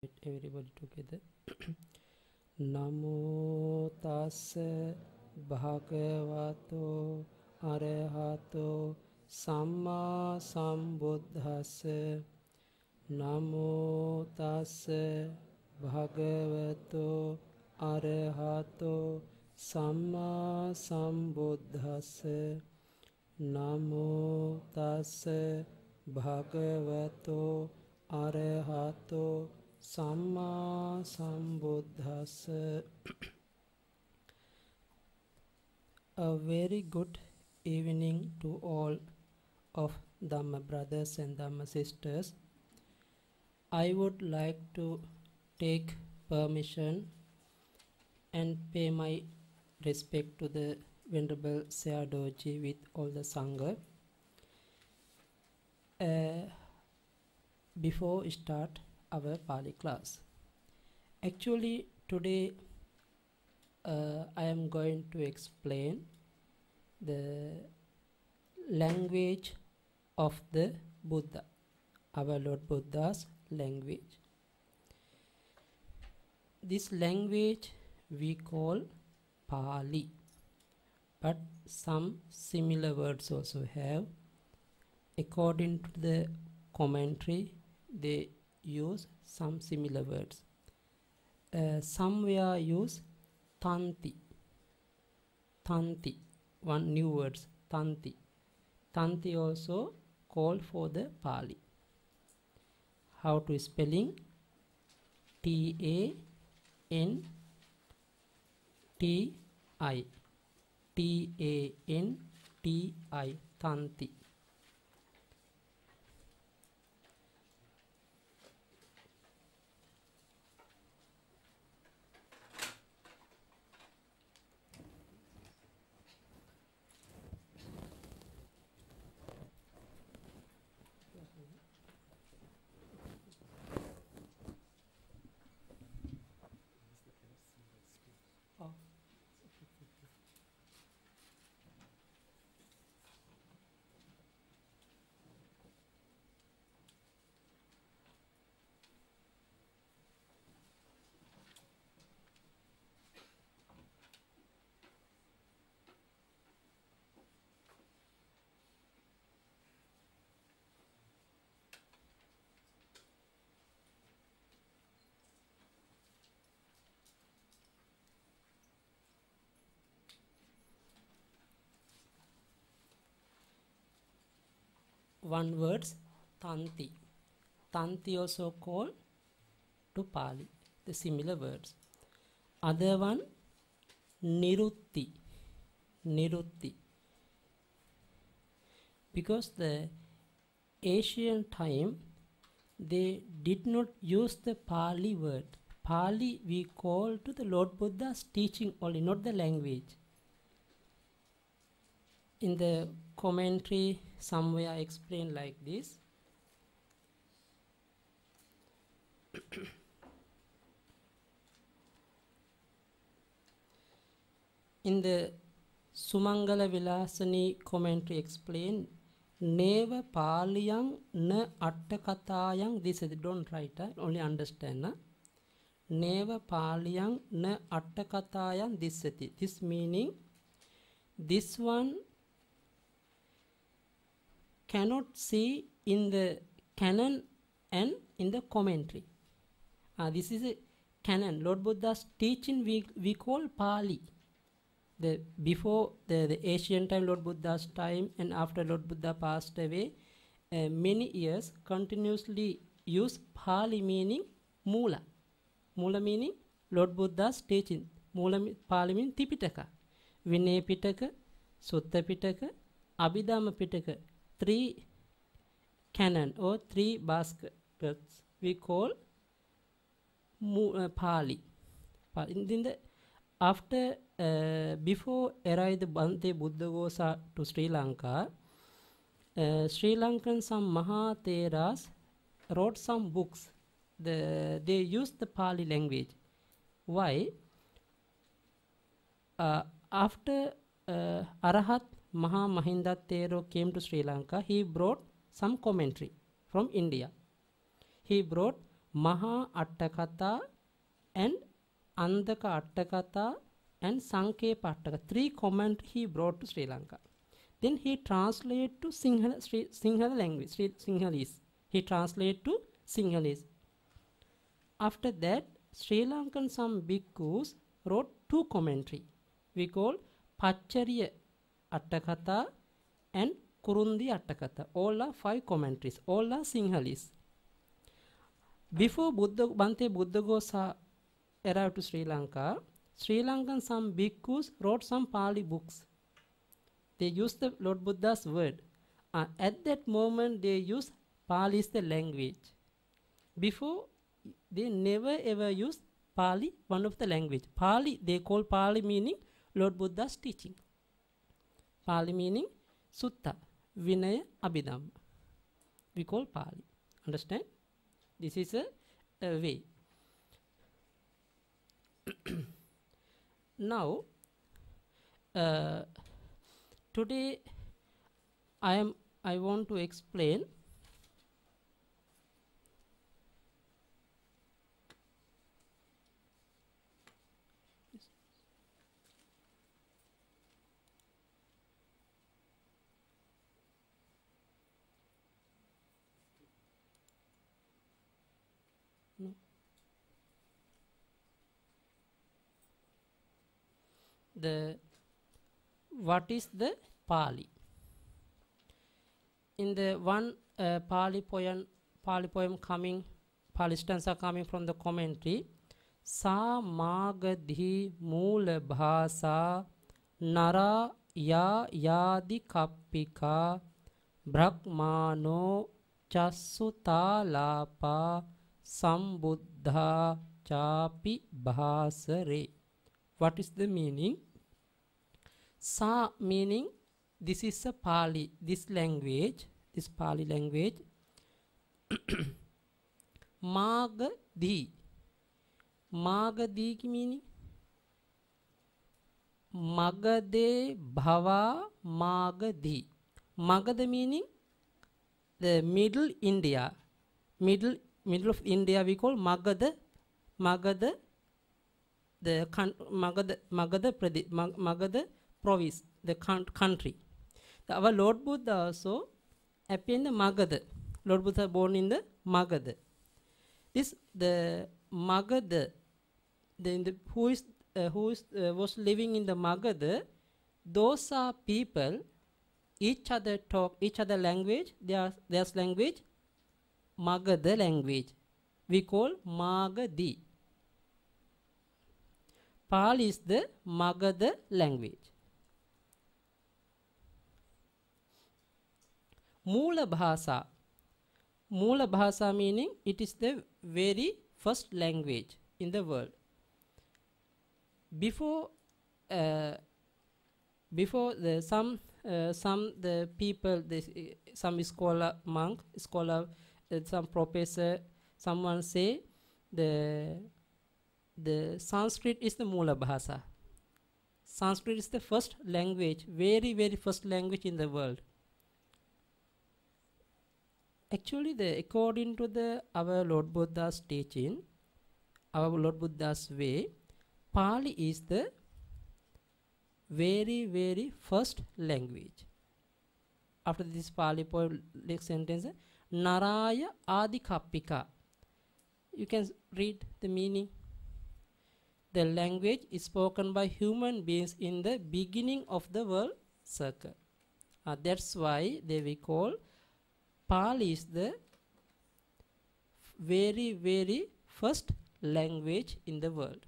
Everybody together. Namo tassa bhagavato arahato samma sambuddhassa. Namo tassa bhagavato arahato samma sambuddhassa. Namo tassa bhagavato arahato Samma Sambuddhassa. A very good evening to all of Dhamma brothers and Dhamma sisters. I would like to take permission and pay my respect to the Venerable Sayadaw with all the Sangha. Before we start our Pali class. Actually, today I am going to explain the language of the Buddha, our Lord Buddha's language. This language we call Pali, but some similar words also have. According to the commentary, they use some similar words. Somewhere use tanti. Tanti, one new words, tanti. Tanti also called for the Pali. How to spelling? T-A-N-T-I. T-A-N-T-I. Tanti. One words, tanti. Tanti also called to Pali, the similar words. Other one, nirutti. Nirutti. Because the Asian time, they did not use the Pali word. Pali we call to the Lord Buddha's teaching only, not the language. In the commentary, somewhere explained like this. In the Sumangala Vilasani commentary explained, Neva Paliyang na Attakatayang, this is, don't write, only understand. Neva Paliyang na Attakatayang dissati. This meaning, this one cannot see in the canon and in the commentary. This is a canon. Lord Buddha's teaching we call Pali. Before the Asian time, Lord Buddha's time, and after Lord Buddha passed away, many years continuously use Pali meaning Mula. Mula meaning Lord Buddha's teaching. Pali meaning Tipitaka. Vinaya Pitaka, Sutta Pitaka, Abhidhamma Pitaka. 3 canon or 3 baskets we call Pali. After before arrived the Bhante Buddhaghosa to Sri Lanka, Sri Lankan some Mahatheras wrote some books. They used the Pali language. Why? After Arahat Maha Mahinda Thero came to Sri Lanka, he brought some commentary from India. He brought Maha Attakatha and Andaka Attakatha and Sankepa Attaka. 3 commentaries he brought to Sri Lanka. Then he translated to Sinhala language, Sinhalese. He translated to Sinhalese. After that, Sri Lankan some bhikkhus wrote 2 commentaries. We call Pachariya Attakatha and Kurundi Attakatha. All are 5 commentaries. All are Sinhalese. Before Bhante Buddhaghosa arrived to Sri Lanka, Sri Lankan some bhikkhus wrote some Pali books. They used the Lord Buddha's word. At that moment, they used Pali as the language. Before, they never ever used Pali, one of the language. Pali, they call Pali meaning Lord Buddha's teaching. Pali meaning Sutta, Vinaya, Abhidhamma. We call Pali. Understand? This is a way. Now, today I want to explain what is the Pali. In the one Pali poem coming, Pali stanza coming from the commentary, Sa Magadhi Moola Bhasa Nara Ya Yadi Kappika Brahmano Chasutalapa Sambuddha Chapi Bhasare. What is the meaning? Sa meaning this is a Pali, this language, this Pali language. Magadhi. Magadhi ki meaning? Magade Bhava Magadhi. Magada meaning the middle India. Middle of India we call Magada. Magada the Magada province, the country. Our Lord Buddha also appeared in the Magada. Lord Buddha born in the Magada. This the Magada, who was living in the Magada. Those are people. Each other talk each other language. Their language Magada language. We call Magadi. Pali is the Magada language. Moola Bhasa. Moola Bhasa meaning it is the very first language in the world. Before some people, some scholar, monk, scholar, some professor, someone say the Sanskrit is the Moola Bhasa. Sanskrit is the first language, very, very first language in the world. Actually, according to our Lord Buddha's teaching, our Lord Buddha's way, Pali is the very, very first language. After this Pali poem, next sentence, Naraya Adikappika. You can read the meaning. The language is spoken by human beings in the beginning of the world circle. That's why we call Pali is the very, very first language in the world.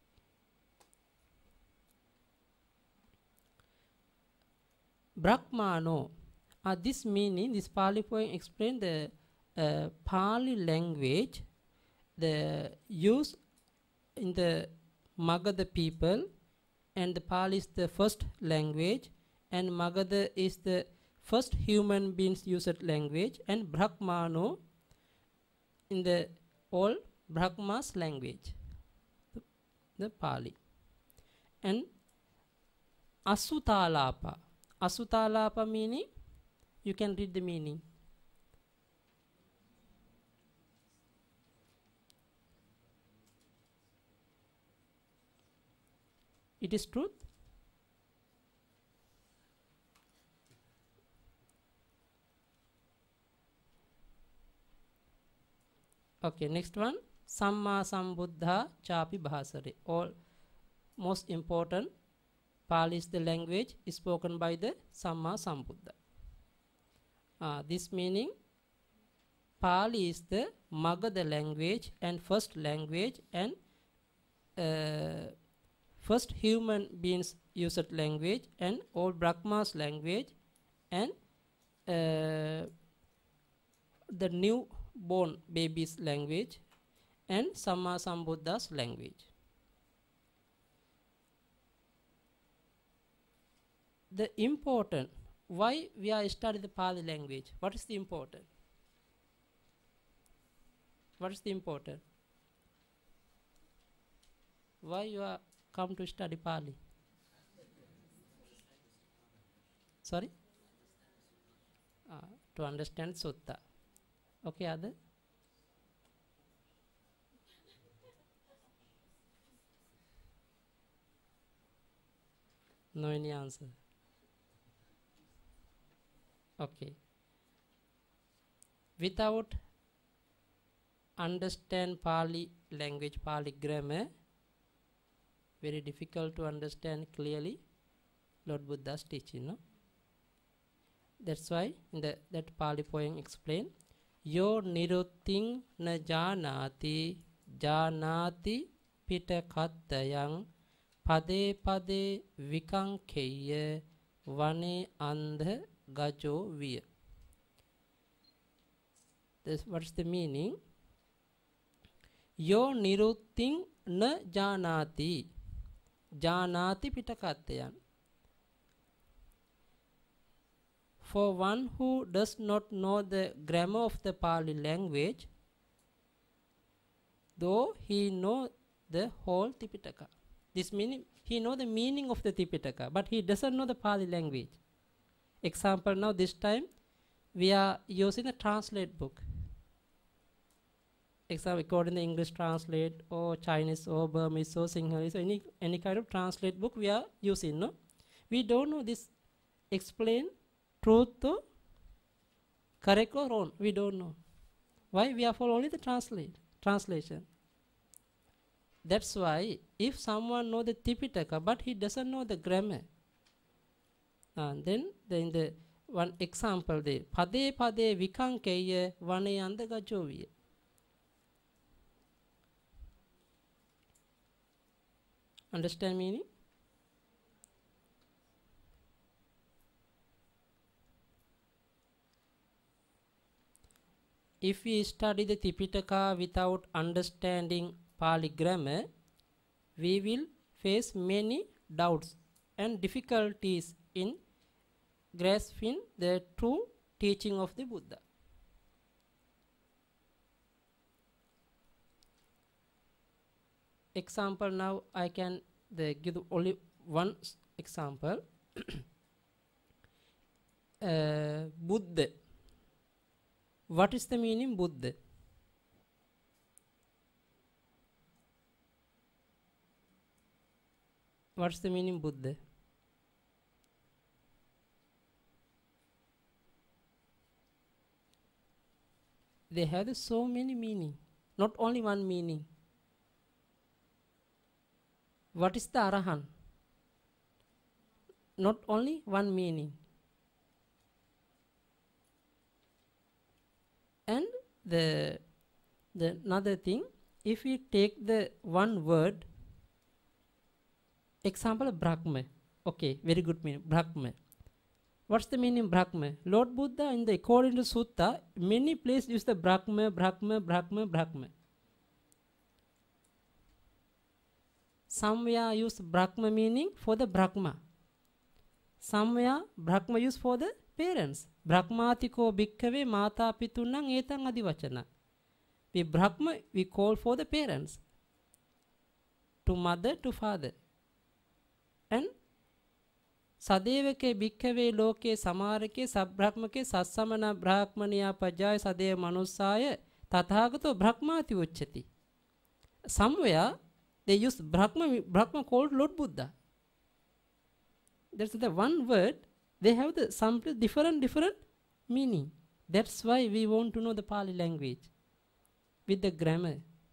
Brahmano. This meaning, this Pali poem explains the Pali language, the use in the Magadha people, and the Pali is the first language, and Magadha is the first human beings used language, and Brahmano in the all Brahma's language, the Pali. And Asutalapa. Asutalapa meaning, you can read the meaning. It is truth. Okay, next one. Samma Sambuddha Chapi Bhasare. All most important, Pali is the language spoken by the Samma Sambuddha. This meaning Pali is the Magadha language and first language and first human beings used language and all Brahma's language and the newborn baby's language and Samma Sambuddha's language. The important, why we are studying the Pali language? What is the important? What is the important? Why you are come to study Pali? Sorry? To understand Sutta. Okay, other? No any answer. Okay. Without understand Pali language, Pali grammar, very difficult to understand clearly Lord Buddha's teaching. No? That's why in that Pali poem explain, Yo nirutting na janati janati pitakattayang pade pade vikankeya vane andha gajo viya. What's the meaning? Yo nirutting na janati janati pitakattayang. For one who does not know the grammar of the Pali language, though he know the whole Tipitaka. This meaning he know the meaning of the Tipitaka, but he doesn't know the Pali language. Example, now this time we are using a translate book. Example, according to English translate or Chinese or Burmese or Sinhalese or any kind of translate book we are using. No, we don't know this explain truth or correct or wrong. We don't know. Why? We are for only the translation. That's why if someone know the Tipitaka but he doesn't know the grammar, then in the one example there, pade pade vikankeya vane anda gajoviya. Understand meaning? If we study the Tipitaka without understanding Pali grammar, we will face many doubts and difficulties in grasping the true teaching of the Buddha. Example, now I can give only one example. Buddha. What is the meaning Buddha? What's the meaning Buddha? They have so many meaning, not only one meaning. What is the Arahant? Not only one meaning. And the another thing, if we take the one word, example Brahma. Okay, very good meaning, Brahma. What's the meaning Brahma? Lord Buddha in the according to Sutta, many places use the Brahma, Brahma, Brahma, Brahma. Somewhere use Brahma meaning for the Brahma. Somewhere Brahma use for the parents. Brahmatiko bhikkave mata pitunang etang adivachana. We Brahma we call for the parents. To mother, to father. And Sadevake bhikkave loke samarake sabbrahmake sassamana brahmaniya pajaya sadev manusaya tathagato brahmati uchchati. Somewhere they use Brahma called Lord Buddha. That's the one word. They have the some different meaning. That's why we want to know the Pali language with the grammar.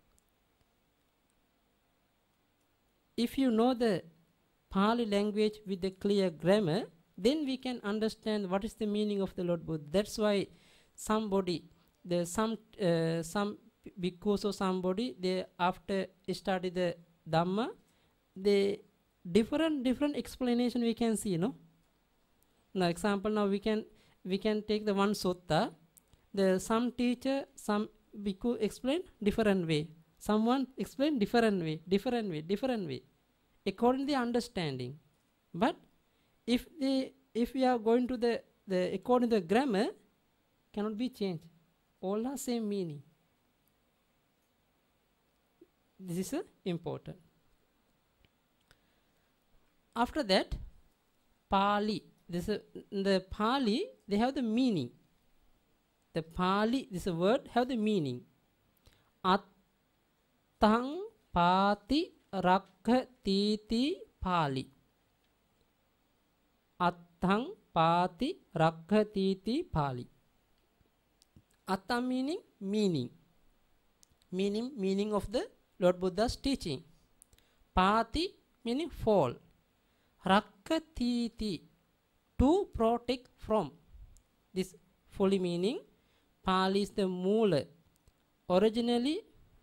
If you know the Pali language with the clear grammar, then we can understand what is the meaning of the Lord Buddha. That's why somebody, some because of somebody, they after study the Dhamma, the different explanation we can see, no? Now example, now we can take the one sutta. The some teacher, some bhikkhu explain different way. Someone explain different way, according to the understanding. But if we are going to the according to the grammar, cannot be changed. All are same meaning. This is important. After that, Pali. The Pali, they have the meaning. The Pali, this word have the meaning. Attang pati rakkhatiti Pali. Attang pati rakkhatiti Pali. Atta meaning meaning of the Lord Buddha's teaching. Pati meaning fall. Rakkhatiti, to protect from. This fully meaning. Pali is the moola. Originally,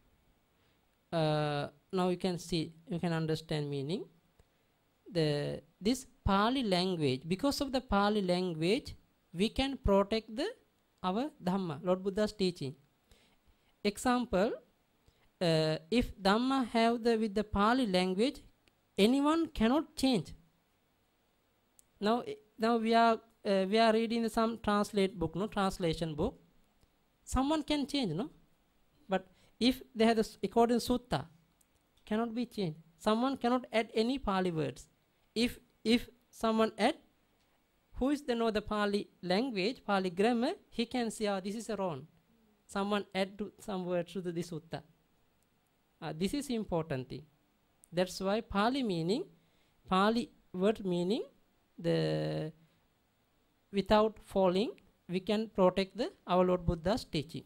now you can see, you can understand meaning. This Pali language, because of the Pali language, we can protect our Dhamma, Lord Buddha's teaching. Example, if Dhamma have with the Pali language, anyone cannot change. Now we are reading some translation book. Someone can change, no? But if they have the according sutta, cannot be changed. Someone cannot add any Pali words. If someone add, who is the know the Pali language, Pali grammar, he can say, this is wrong. Someone add to some words to this sutta. This is important thing. That's why Pali word meaning, the without falling, we can protect our Lord Buddha's teaching.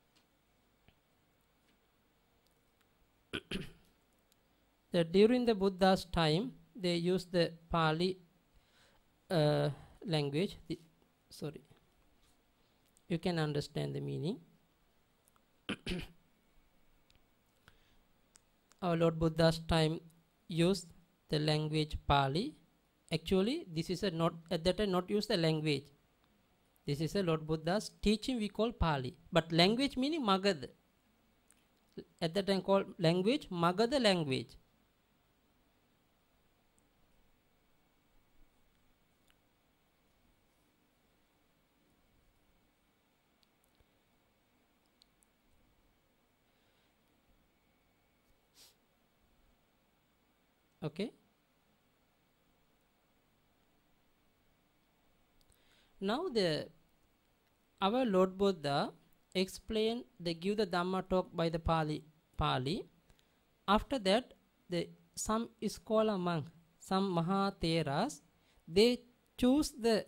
During the Buddha's time, they used the Pali language. You can understand the meaning. Our Lord Buddha's time used the language Pali. Actually, this is at that time not use the language. This is a Lord Buddha's teaching we call Pali. But language meaning Magadha. At that time called language, Magadha language. Okay. Now our Lord Buddha explain, they give the Dhamma talk by the Pali. After that, some scholar monk, some Mahatheras, they choose the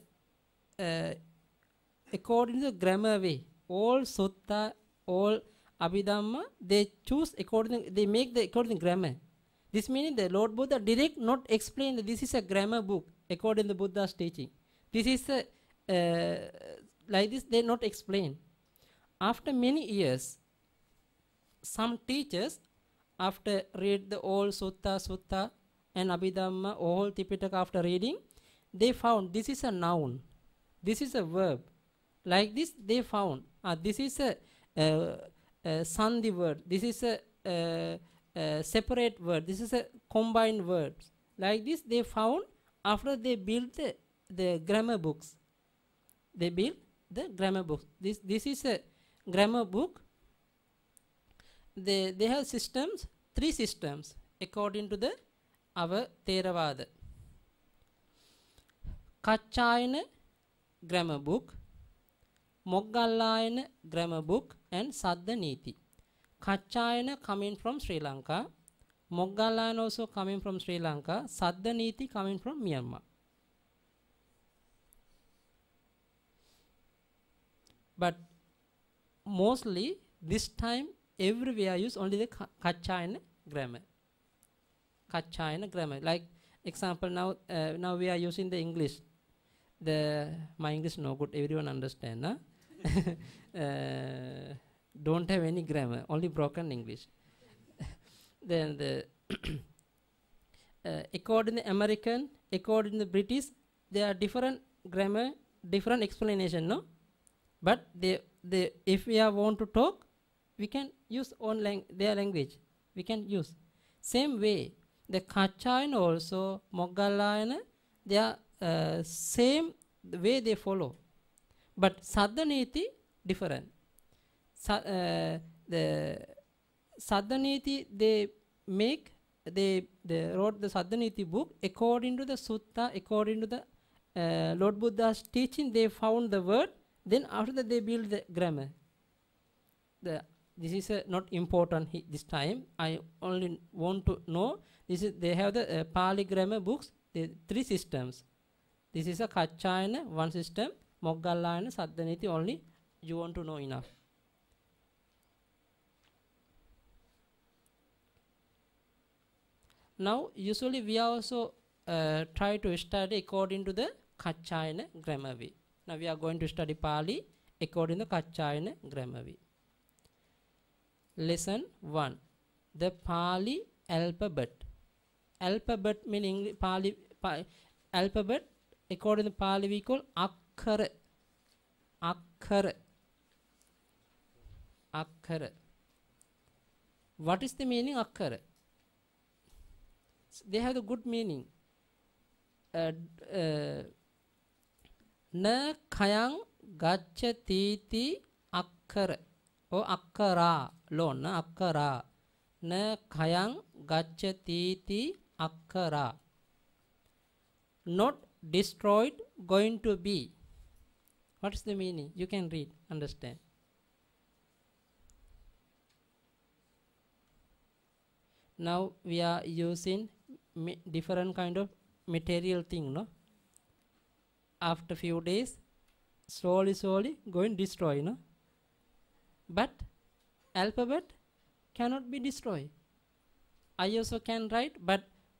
according to the grammar way. All sutta, all Abhidhamma, they choose according, they make the according to grammar. This meaning the Lord Buddha direct not explain that this is a grammar book according to Buddha's teaching. This is like this they not explain. After many years, some teachers after read the all sutta and Abhidhamma, all Tipitaka after reading, they found this is a noun, this is a verb. Like this they found this is a sandhi word, this is a separate word, this is a combined word. Like this they found after they built the grammar books. They built the grammar books. This is a grammar book. They have systems, 3 systems according to our Theravada. Kaccayana grammar book, Moggallayana grammar book, and Saddha Niti. Kaccayana coming from Sri Lanka, Moggallayana also coming from Sri Lanka, Saddha Niti coming from Myanmar. but mostly this time everywhere use only the Kachayana grammar. Kachayana grammar. Like example, now we are using the English. My English no good. Everyone understand, huh? Don't have any grammar, only broken English. Then the according to American, according to British, there are different grammar, different explanation, no? But if we are want to talk, we can use their language. We can use same way. The Kachayana also, Moggallayana, they are same the way they follow. But Saddhaniti different. The Saddhaniti they wrote the Saddhaniti book according to the Sutta, according to the Lord Buddha's teaching. They found the word. Then after that they build the grammar. This is not important this time. I only want to know they have the Pali grammar books. The 3 systems. This is a Kachayana, one system. Moggallayana, Saddhaniti only. You want to know enough. Now usually we also try to study according to the Kachayana grammar way. Now we are going to study Pali according to Kachayana grammar way. Lesson 1. The Pali alphabet. Alphabet meaning Pali alphabet according to Pali we call Akkhara. Akkhara. Akkhara. What is the meaning Akkhara? They have the good meaning. Na khayang gacchati akkhara or akkara lon na akkara. Na khayang gacchati akkara. Not destroyed, going to be. What is the meaning? You can read, understand. Now we are using different kind of material thing, no? After few days, slowly going destroy, no? But alphabet cannot be destroyed. I also can write, but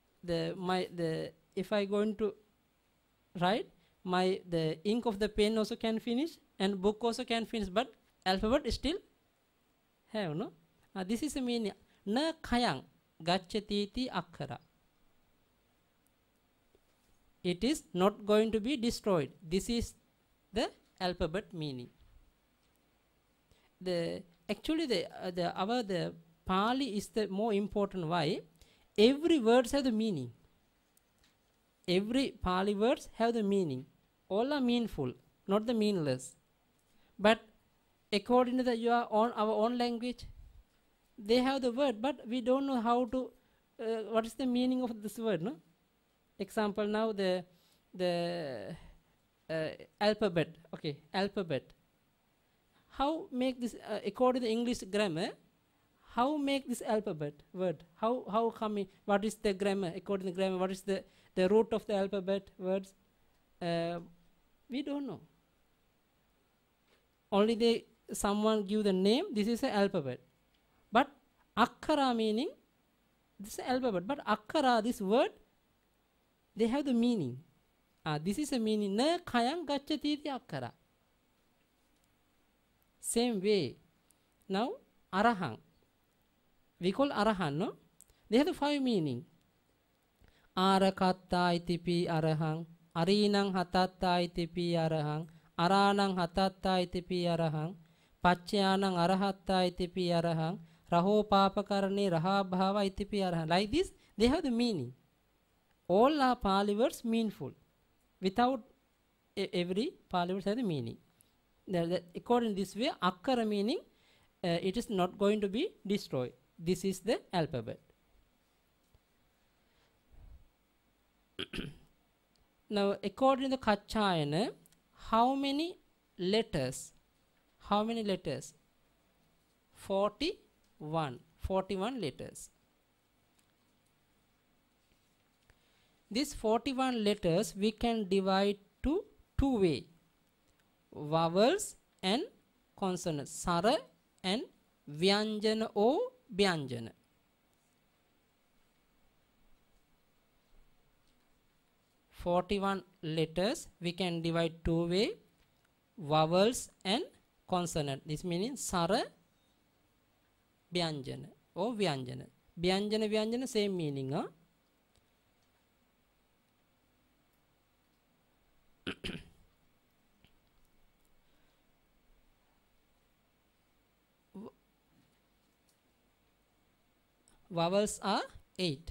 if I going to write, the ink of the pen also can finish and book also can finish, but alphabet still have, no? This is the meaning. Na khayang gacchati akkara. It is not going to be destroyed. This is the alphabet meaning. Actually the Pali is the more important. Why? Every words have the meaning. Every Pali words have the meaning. All are meaningful, not the meaningless. But according to our own language, they have the word, but we don't know how to. What is the meaning of this word? No. Example now the alphabet. Okay, alphabet. How make this according to English grammar? How make this alphabet word? How come? What is the grammar according to grammar? What is the root of the alphabet words? We don't know. Only someone give the name. This is an alphabet. But akkara meaning this is alphabet. But akkara, this word, they have the meaning. This is a meaning. Na khayang gacchati akkara. Same way. Now arahang. We call arahan, no? They have the 5 meaning. Arakatta itipi arahang. Arinang hatatta itipi arahang. Aranang hatatta itipi arahang. Pacchayanang arahatta itipi arahang. Raho papakarane raha bhava itipi arahang. Like this, they have the meaning. All are Pali words meaningful. Without every Pali words have the meaning. According to this way, akkara meaning, it is not going to be destroyed. This is the alphabet. Now, according to Kachayana, how many letters? 41. 41 letters. These 41 letters we can divide to 2 ways. Vowels and consonant. Sara and Vyanjana or Vyanjana. (41) letters we can divide two way, vowels and consonant. This means Sara, Vyanjana or Vyanjana. Vyanjana, Vyanjana, same meaning. Huh? Vowels are 8.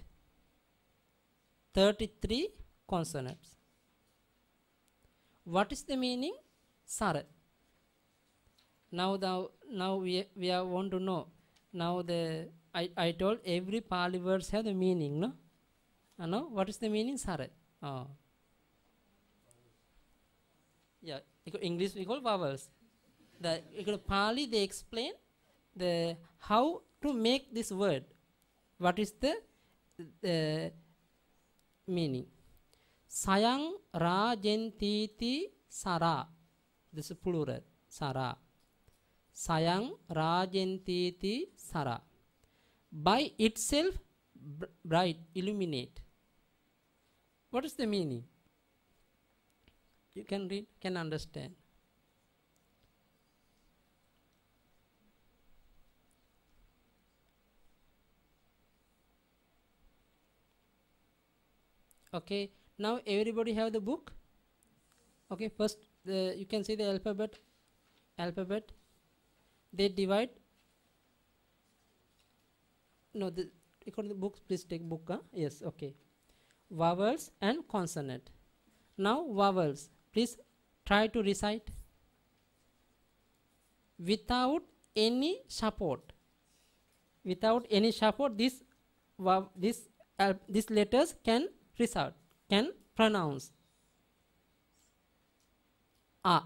33 consonants. What is the meaning? Sara. Now we want to know. Now I told every Pali words have the meaning, no? No? What is the meaning? Sara. Oh. Yeah, English we call vowels. The Pali they explain the how to make this word. What is the meaning? Sayang rajentiti sara. This is plural. Sara. Sayang rajentiti sara. By itself, bright, illuminate. What is the meaning? You can read, can understand. Okay, now everybody have the book. Okay, first you can see the alphabet. They divide. No, the books. Please take book. Huh? Yes, okay. Vowels and consonant. Now vowels. Please try to recite without any support. Without any support, these letters can recite, can pronounce. A,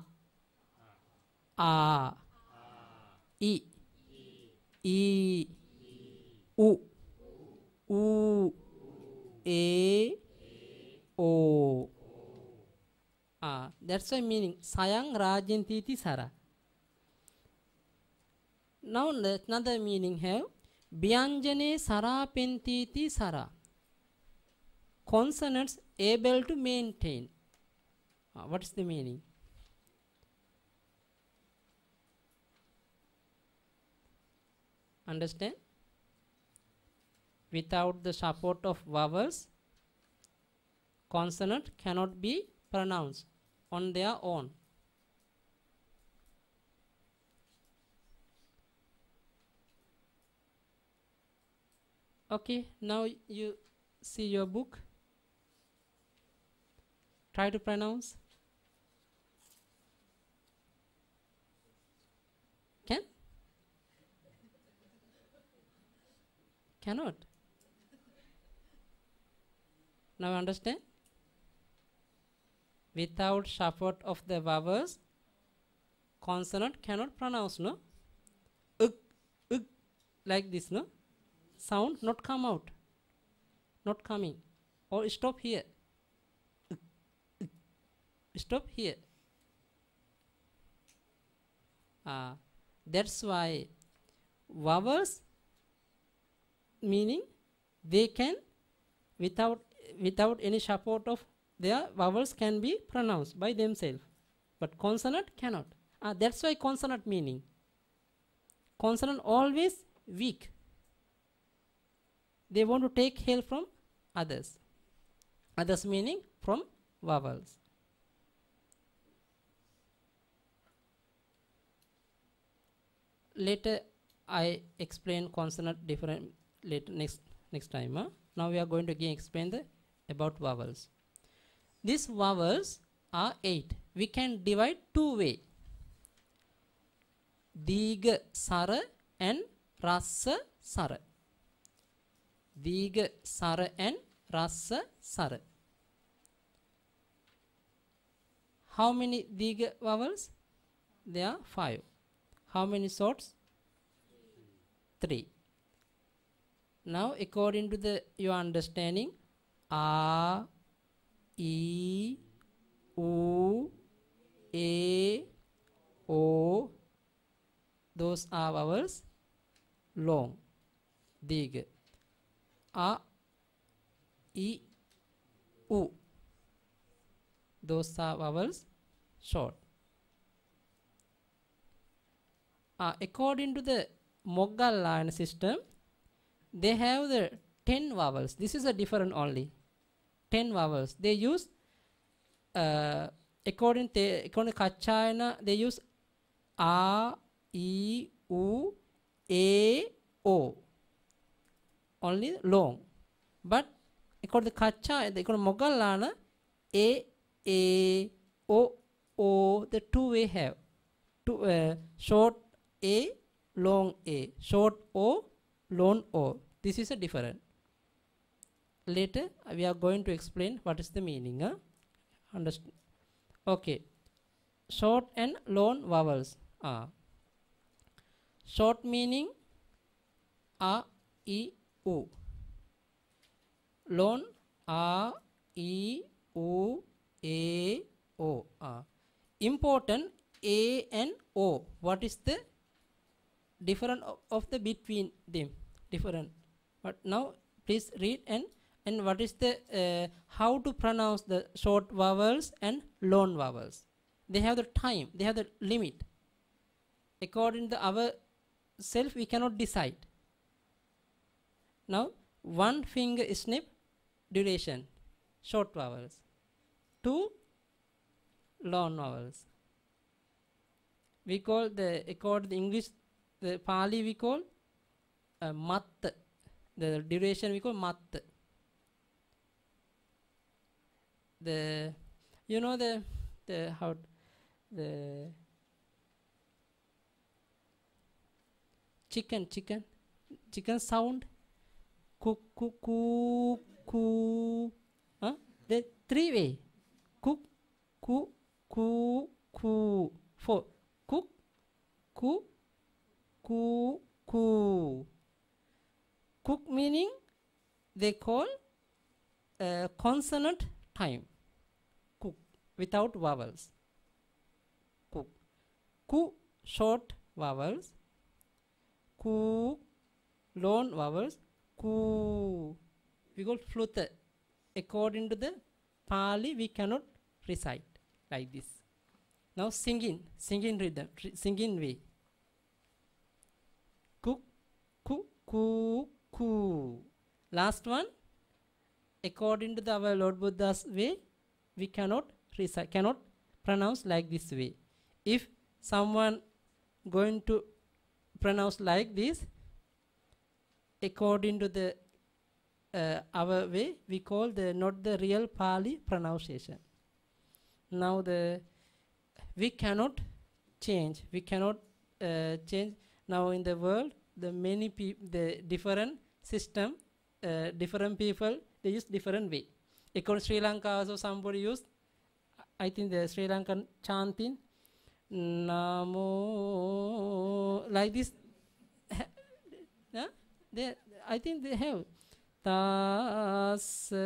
a, I, I, U, U, A, O. That's the meaning. Sayang rajentiti sara. Now another meaning have Vyanjane sara pentiti sara. Consonants able to maintain. What is the meaning? Understand? Without the support of vowels, consonant cannot be pronounced on their own. Okay, now you see your book. Try to pronounce. Can? Cannot. Now understand? Without support of the vowels, consonant cannot pronounce, no? Like this, no? Sound not come out. Not coming. Or stop here. Stop here. That's why vowels meaning they can without any support of their vowels can be pronounced by themselves, but consonant cannot. That's why consonant meaning. Consonant always weak. They want to take help from others. Others meaning from vowels. Later I explain consonant different later next time. Now we are going to again explain about vowels. These vowels are 8. We can divide two way. Diga sara and rasa sara. Diga sara and rasa sara. How many diga vowels? There are 5. How many sorts? 3. Now according to your understanding, A, I, U, A, O, those are vowels long. Dig. A, I, U. Those are vowels short. According to the Moggallana system, they have the 10 vowels. This is a different only. 10 vowels. They use, according to Kachayana, they use A, I, U, A, O. Only long. But according to Kachayana, according to Moggallana, A, O, the two way have. Two, short A, long A. Short O, long O. This is a different. Later we are going to explain what is the meaning. Understand? Okay. Short and long vowels. Short meaning A, I, U. Long A, I, U, A, O. Important A and O. What is the difference of the between them? Different. But now please read and what is the how to pronounce the short vowels and long vowels. They have the time. They have the limit. According to our self, we cannot decide. Now, one finger snip duration, short vowels. 2 long vowels. We call according to English, the Pali we call mat. The duration we call mat. The how the chicken sound, cook cook cook cook. The 3 way, cook cook cook cook. 4 cook cook cook cook. Cook meaning they call consonant time. Cook without vowels. Cook. Ku short vowels. Ku long vowels. Ku. We call flute. According to the Pali, we cannot recite like this. Now singing rhythm, singing way. Cook, cook, cook, cook. Last one, according to our Lord Buddha's way, we cannot recite, cannot pronounce like this way. If someone going to pronounce like this, according to the our way, we call the not the real Pali pronunciation. Now we cannot change. We cannot change. Now in the world, the many people, the different system, different people, they use different way. According to Sri Lanka, also somebody used, I think the Sri Lankan chanting, Namo, like this. I think they have. Tas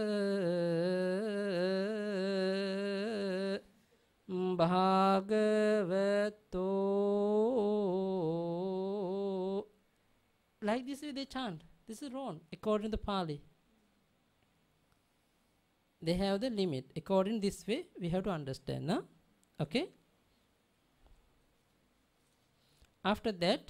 Bhagavato. Like this way they chant. This is wrong according to the Pali. They have the limit. According this way, we have to understand. Huh? Okay. After that,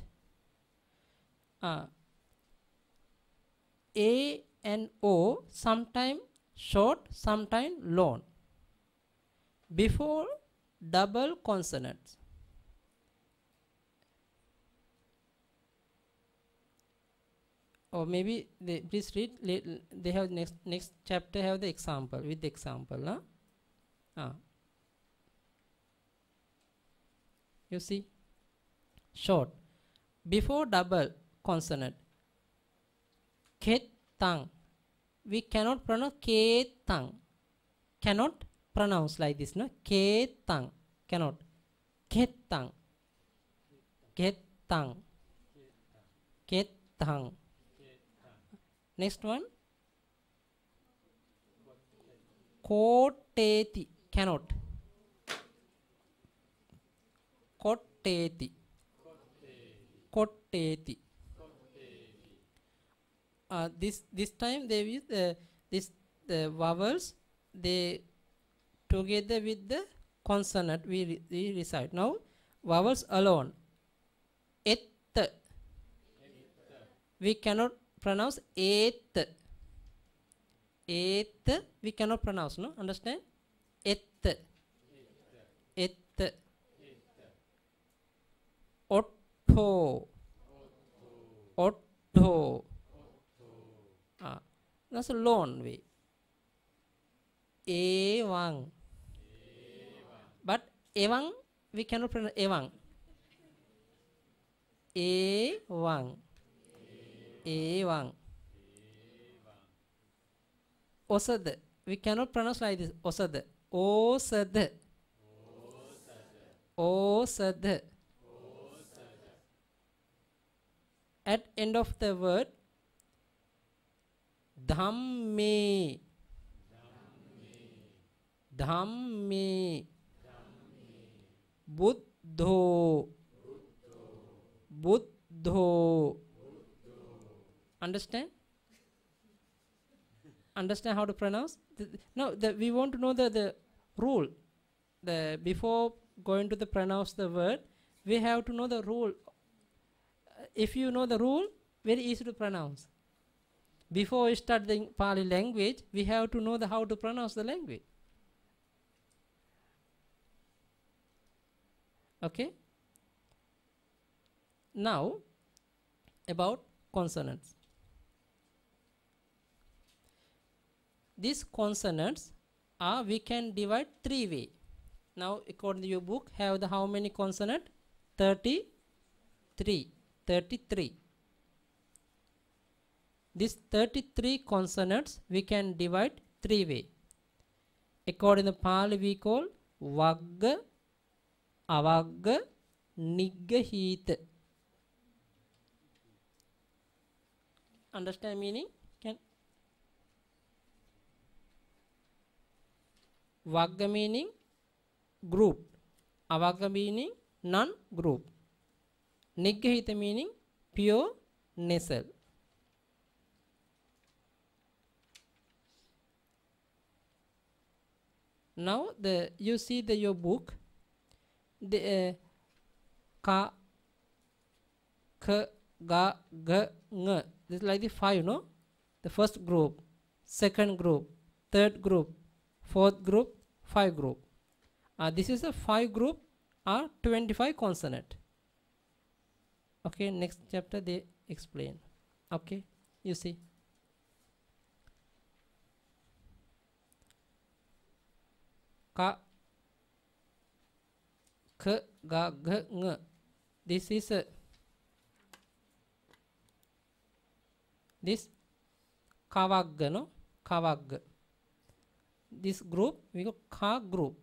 A and O, sometime short, sometime long. Before double consonants. Or maybe please read. They have next chapter have the example with the example. You see, short before double consonant. Ketang. We cannot pronounce ketang. Cannot pronounce like this, no? Ketang. Cannot. Ketang. Ketang. Ketang. Next one. Koteti. Cannot. Koteti. kotteti. This time they use the vowels, they together with the consonant we recite. Now vowels alone. Et. We cannot pronounce et. Et we cannot pronounce, no? Understand? Et. Et. Otto. Otto. That's a long way. Evang. But evang we cannot pronounce evang. Evang. Evang. Osad. We cannot pronounce like this. Osad. Osad. Osad. At end of the word, dhamme. Dhamme. Buddho. Buddho. Understand? Understand how to pronounce? No, we want to know the rule. Before going to the pronounce the word, we have to know the rule. If you know the rule, very easy to pronounce. Before we start the Pali language, we have to know how to pronounce the language. Okay? Now, about consonants. These consonants we can divide 3 ways. Now, according to your book, have the how many consonants? 33. 33. These 33 consonants we can divide 3 ways. According to Pali, we call Vagga, Avagga, Niggahita. Understand meaning? Can Vagga meaning group, Avagga meaning non-group, Niggahita meaning pure nasal. Now you see your book, the ka, k, ga, g, ng. This is like the 5, no? The first group, second group, third group, fourth group, 5 group. This is a 5 group or 25 consonant. Okay, next chapter they explain. Okay, you see. Ka, k, ga, g, ng. This is this Kavagga, no? Kavagga. This group we go Ka group.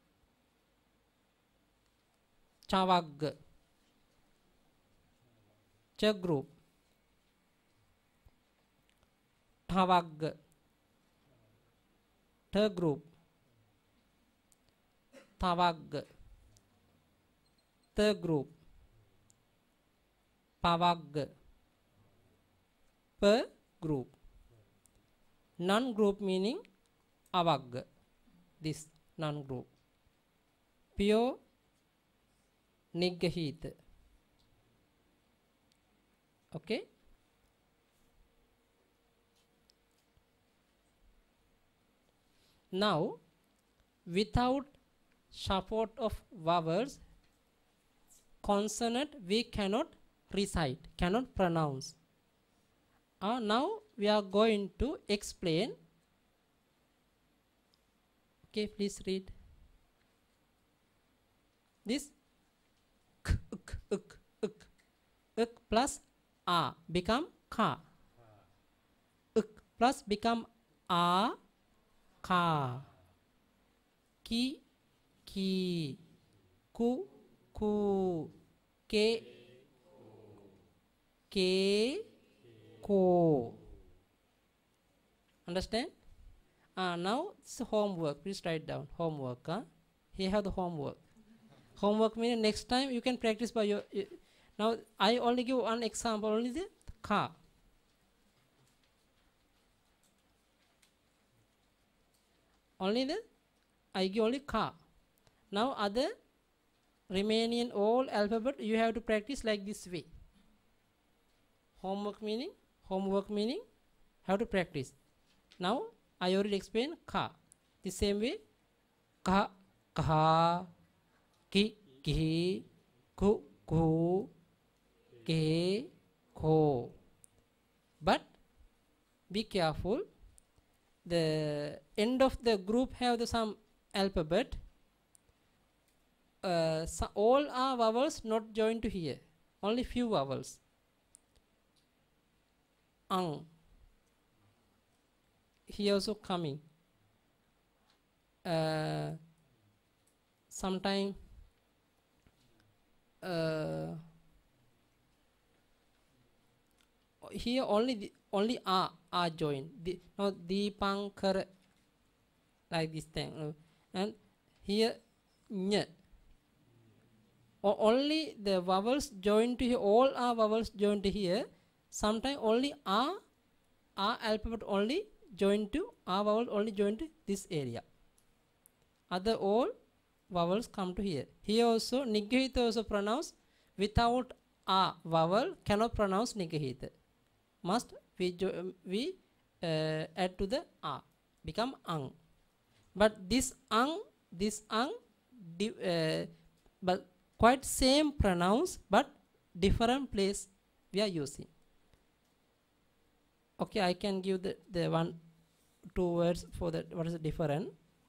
Chavagga. Cha group. Thavagga. Ta group. Thavagga. Ta group. Pavagga. Per group. Non-group meaning Avagga. This non-group. Pure Niggahita. Okay. Now, without support of vowels, consonant we cannot recite, cannot pronounce. Now we are going to explain. Okay, please read. This k, uk, uk, uk. Uk plus a become ka. Uk plus become a, ka. Ki, ki. Ku, ku. Ke, ke, ko. Understand? Now it's homework. Please write down homework. Here have the homework. Homework means next time you can practice by your. Now I only give one example, only the car. Only the, I give only car. Now other remaining all alphabet you have to practice like this way. Homework meaning how to practice. Now I already explained ka. The same way ka, kaha, ki, ki, ku, ku, ke, ko. But be careful. The end of the group have the some alphabet. So all are vowels not joined to here. Only few vowels. Ang. Here also coming. Sometime here only are joined. Now Deepankar, like this thing, and here nya. Only the vowels joined to here. All are vowels joined to here. Sometimes only are alphabet only joined to vowel only joined to this area. Other all vowels come to here. Here also Niggahita also pronounce without a vowel cannot pronounce Niggahita. Must we add to the a, become ang. But this ang but quite same pronounce but different place we are using. Okay, I can give the 1, 2 words for that. What is the different?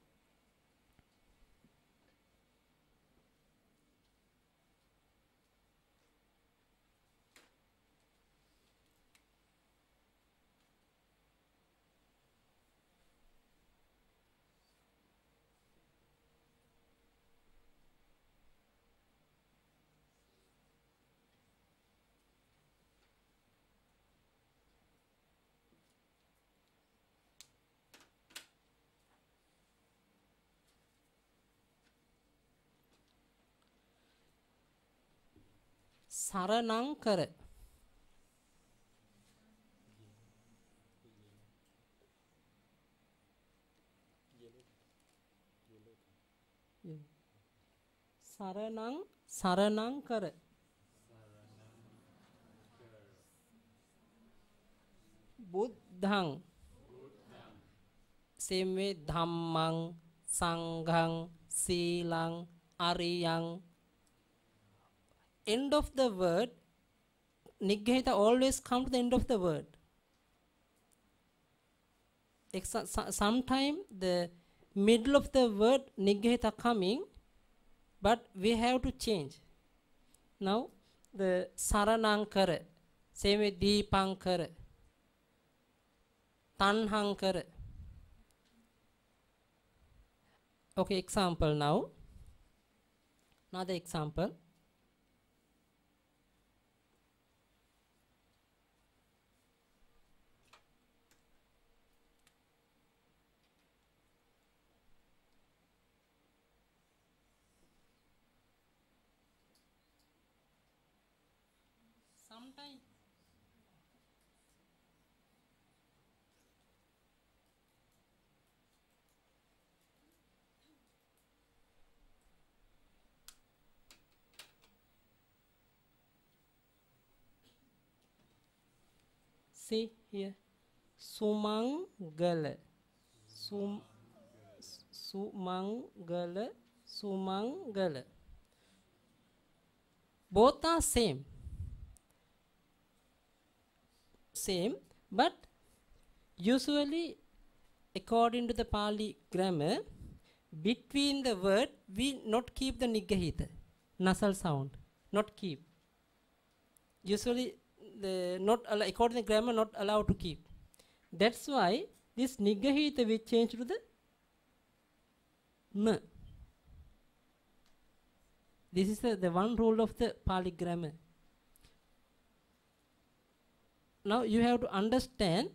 Saranang kara. Saranang kara. Buddhang. Same way Dhammang, Sanghang, Silang, Ariyang. End of the word, Niggahita always come to the end of the word. Sometime the middle of the word Niggahita coming, but we have to change. Now the Saranankara, same way Deepankara, Tanhankara. Okay, example now. Another example. Sometimes see here, Sumangala, Sumangala. Both are same, but usually according to the Pali grammar, between the word we not keep the Niggahita, nasal sound, not keep. Usually not according to the grammar not allowed to keep. That's why this Niggahita we change to the n. This is the one rule of the Pali grammar. Now you have to understand,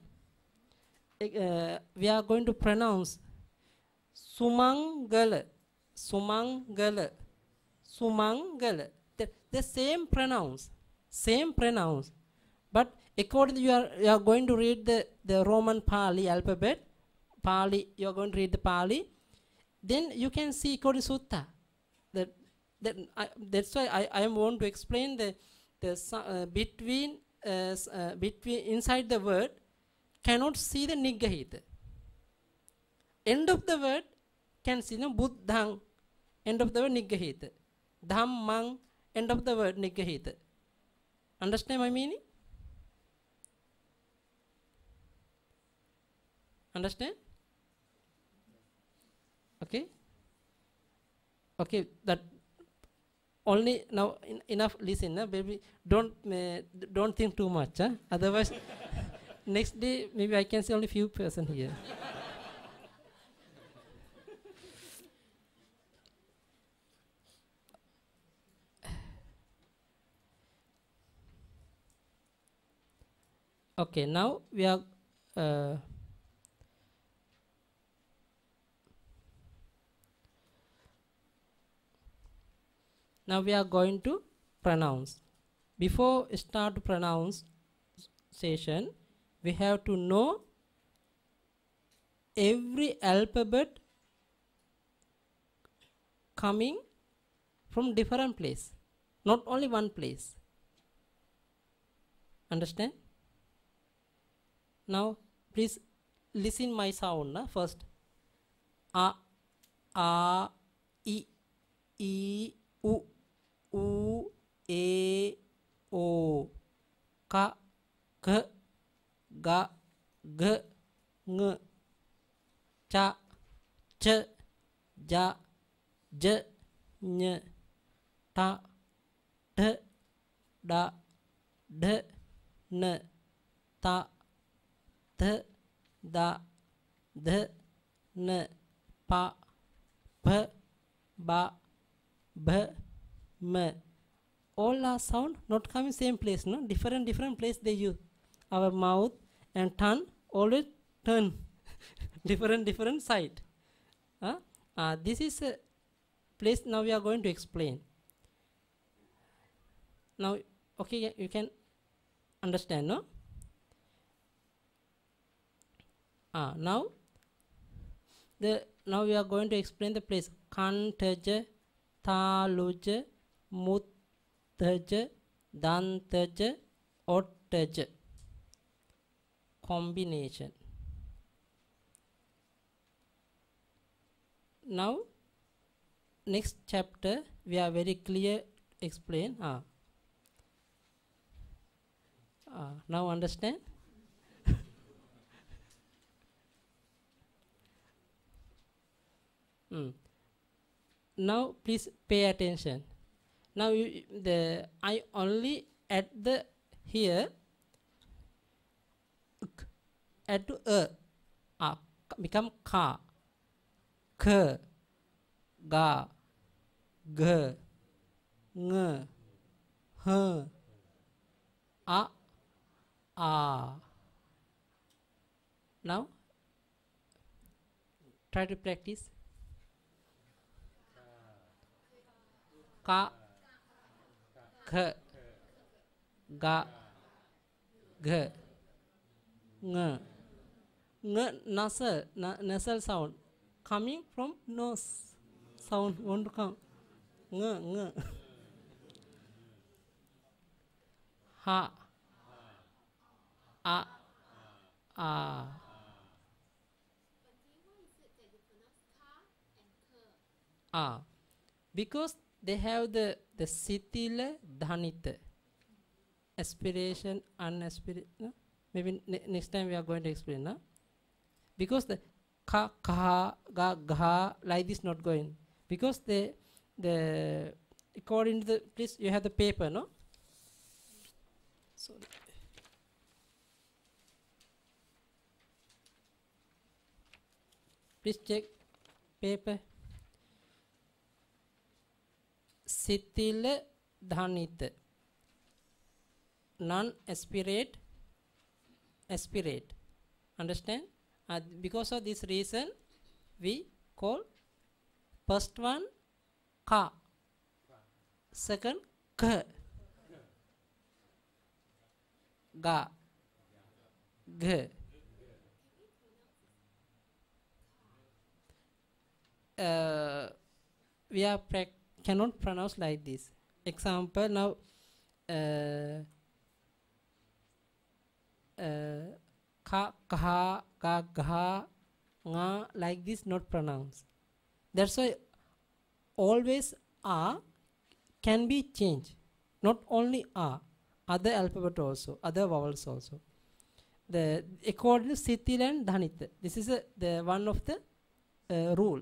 we are going to pronounce Sumangala, Sumangala, Sumangala. The same pronounce. same pronouns. But according to you are going to read the Roman Pali alphabet, Pali, you are going to read the Pali, then you can see according to Sutta. That's why I want to explain the between inside the word cannot see the Niggahita. End of the word can see no Buddhang, end of the word Niggahita. Dhammang, end of the word Niggahita. Understand my meaning? Understand? Okay? Okay, that only now enough listen, baby. Don't think too much. Otherwise, next day maybe I can see only few person here. Okay, now we are now we are going to pronounce. Before start to pronounce session, we have to know every alphabet coming from different place, not only one place. Understand? Now please listen my sound first. A, I, U, U, E, O, Ka, K, Ga, G, Ng, Cha, Ch, Ja, J, Ny, Ta, T, Da, D, N, Ta, T, Da, D, N, Pa, P, Ba, B, M. All are sound not coming same place, no? Different place they use. Our mouth and tongue always turn different side. This is a place now we are going to explain. Now, okay, you can understand, no? Now we are going to explain the place. Kantaja, Taluja, Muttaja, Dantaja, Ottaja. Combination. Now, next chapter we are very clear explain. Now understand? Now please pay attention. Now I only add the here add to become ka, k, ga, g, ng, h, a. Now try to practice. Ka, k, ga, g, ng. Nasal sound coming from nose sound want to come. Ng. Ha, a. Because they have the sitila dhanita, aspiration, unaspiration. No? Maybe next time we are going to explain. No? Because the ka, ka, ga, gha, like this not going. Because the according to the, please you have the paper, no? Sorry. Please check paper. Sitila dhanita. Non-aspirate, aspirate. Understand? Because of this reason, we call first one ka, second k, ga, g. We are cannot pronounce like this. Example now, ka, kha, ga, gha, nga, like this not pronounced. That's why always a can be changed. Not only a, other alphabet also, other vowels also. The according to Sitil and Dhanit, this is the one of the rule.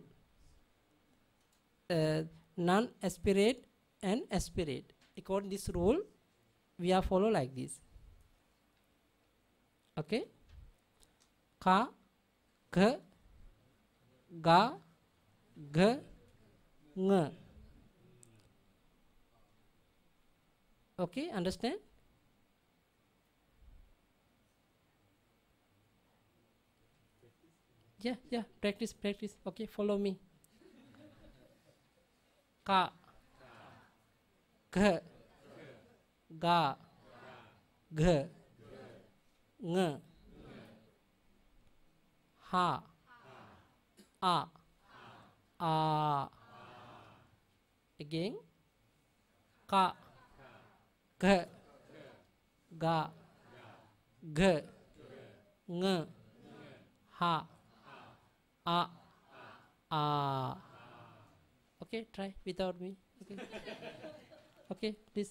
Non-aspirate and aspirate. According to this rule, we are follow like this. Okay? Ka, k, ga, g, ng. Okay, understand? Yeah, practice. Okay, follow me. Ka, g, ga, g, ng, ha, a, again, ka, g, ga, g, ng, ha, a. Okay, try without me. Okay. Okay, please.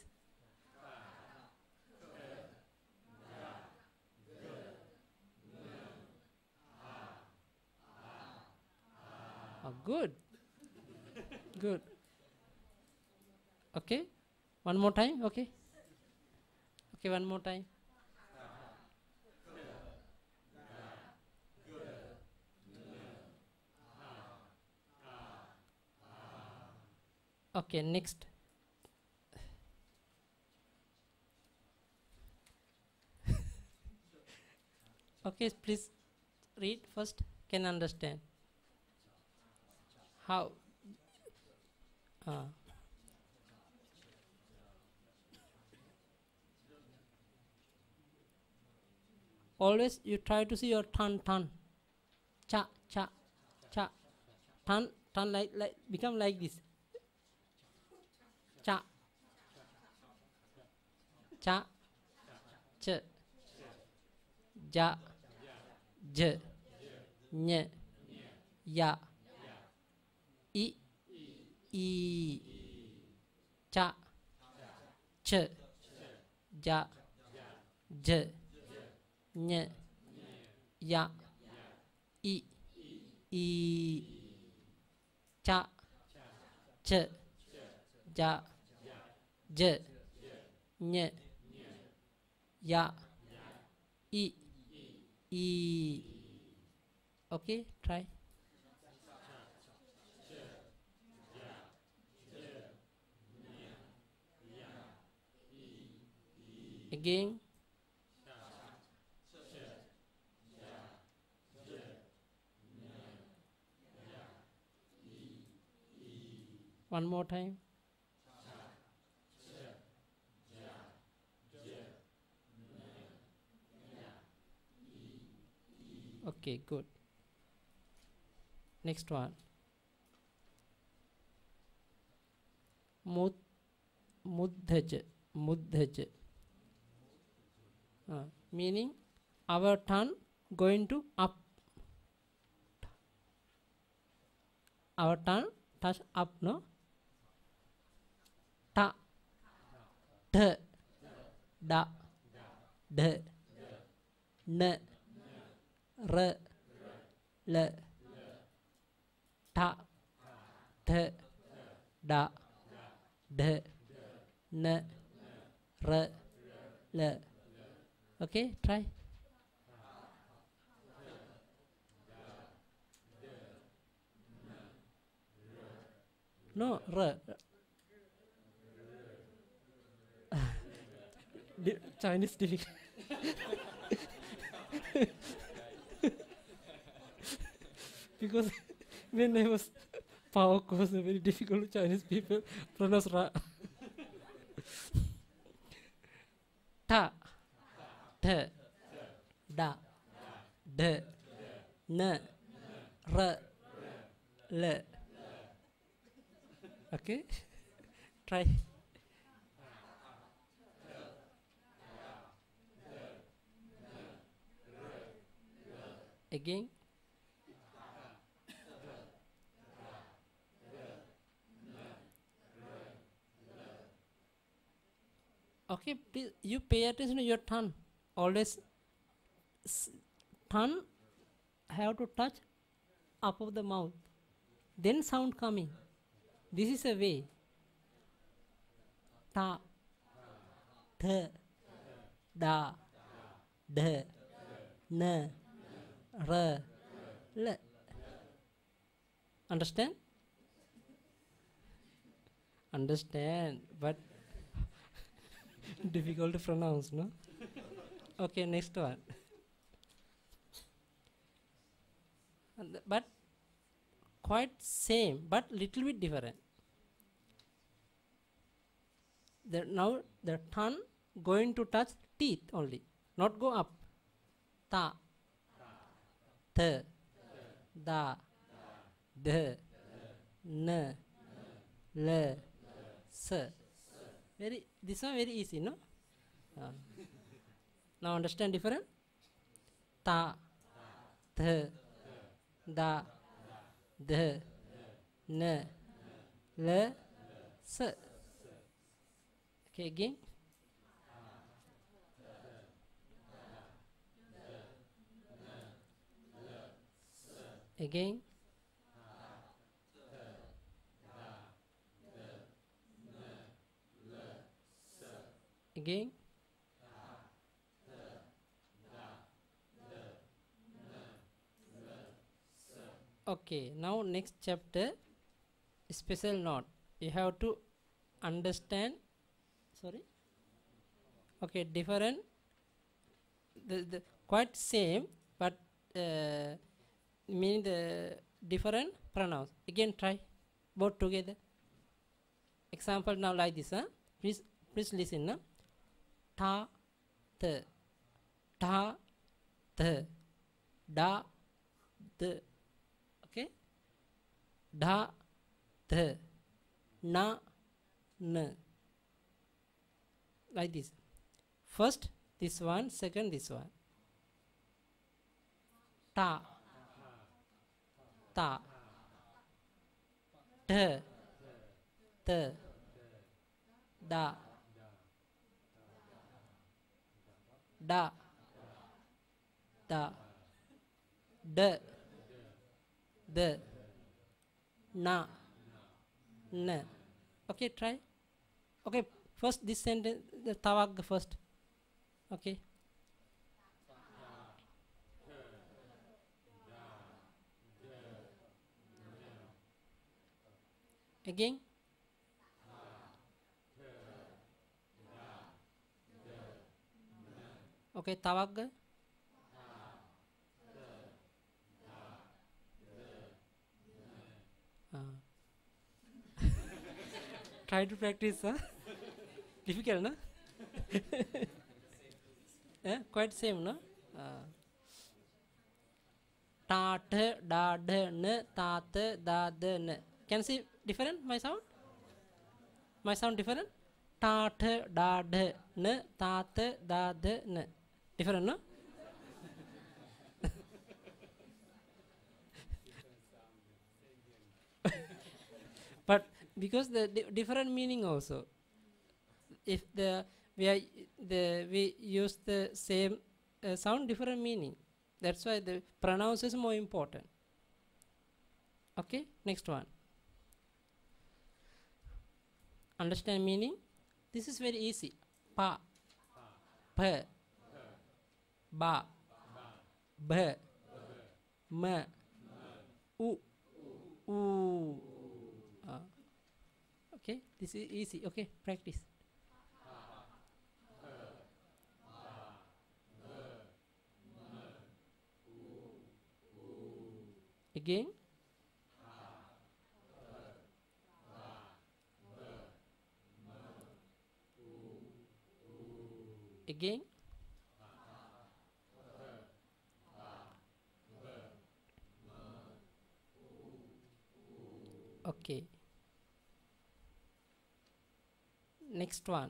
Good. Good. Okay. One more time. Okay. Okay, one more time. Okay, next. Okay, please read first. Can understand. How? Always you try to see your tongue. Cha, cha, cha. Tongue like become like this. Cha, cha, ch, ja, j, ny, ya, i, cha, ch, ja, j, ny, ya, i, cha, ch, ja, j, ny, ya, i. Okay, try. Again. One more time. Okay, good. Next one. Muddhaj. Meaning our tongue going to up. Our tongue touch up, no? Ta, th, da, d, n, r, l, ta, th, da, d, n, r, l. Okay, try. No, r. Chinese difficult. Because when I was power course, very difficult Chinese people pronounce ra. Ta, th, da, d, n, r, l. Okay, try. Again. Okay, please, you pay attention to your tongue. Always tongue have to touch up of the mouth. Then sound coming. This is a way. Ta, th, da, d, n, r, l. Understand? Understand, but difficult to pronounce, no? Okay, next one. But quite same, but little bit different. Now the tongue going to touch teeth only, not go up. Ta, th, da, d, n, l, s. This one very easy, no? Now understand different? Ta, th, da, d, n, l, s. Okay, again. Again. Again. Okay, now next chapter, special note. You have to understand. Sorry. Okay, different. The quite same, but mean the different pronouns. Again, try both together. Example now like this. Please listen. Ta, th, ta, th, da, d. Okay, da, th, na, n. Like this. First this one, second this one. Ta, ta, th, th, da, da, da, d, d, na, n. Okay, try. Okay, first this sentence, the tawag first. Okay. Again. Okay, tawag. Try to practice, huh? Difficult, no? Quite same, no? Ta, t, da, d, n, ta, t, da, d, n. Can you see different, my sound? My sound different? Ta, t, da, d, n, ta, t, da, d, n. Different, no? But because the different meaning also. If we use the same sound, different meaning. That's why the pronounce is more important. Okay, next one. Understand meaning? This is very easy. Pa, p, ba, b, m, u, u. Okay, this is easy. Okay, practice. Again. Again. Okay. Next one.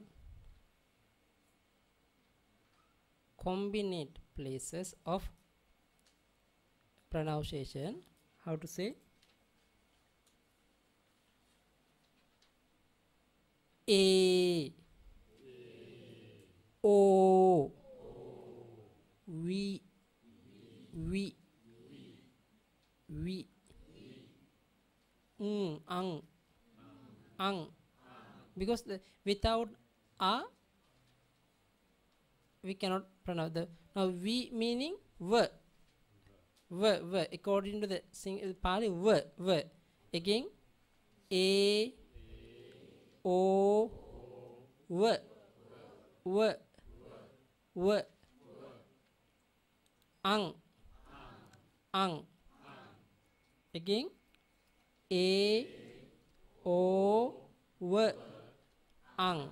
Combinate places of pronunciation. How to say? A, O, we, ang. Because without a, we cannot pronounce the. Now we meaning v. According to the Pali v. Again, a, o, v. Ang. Again, a, o, v. Ang.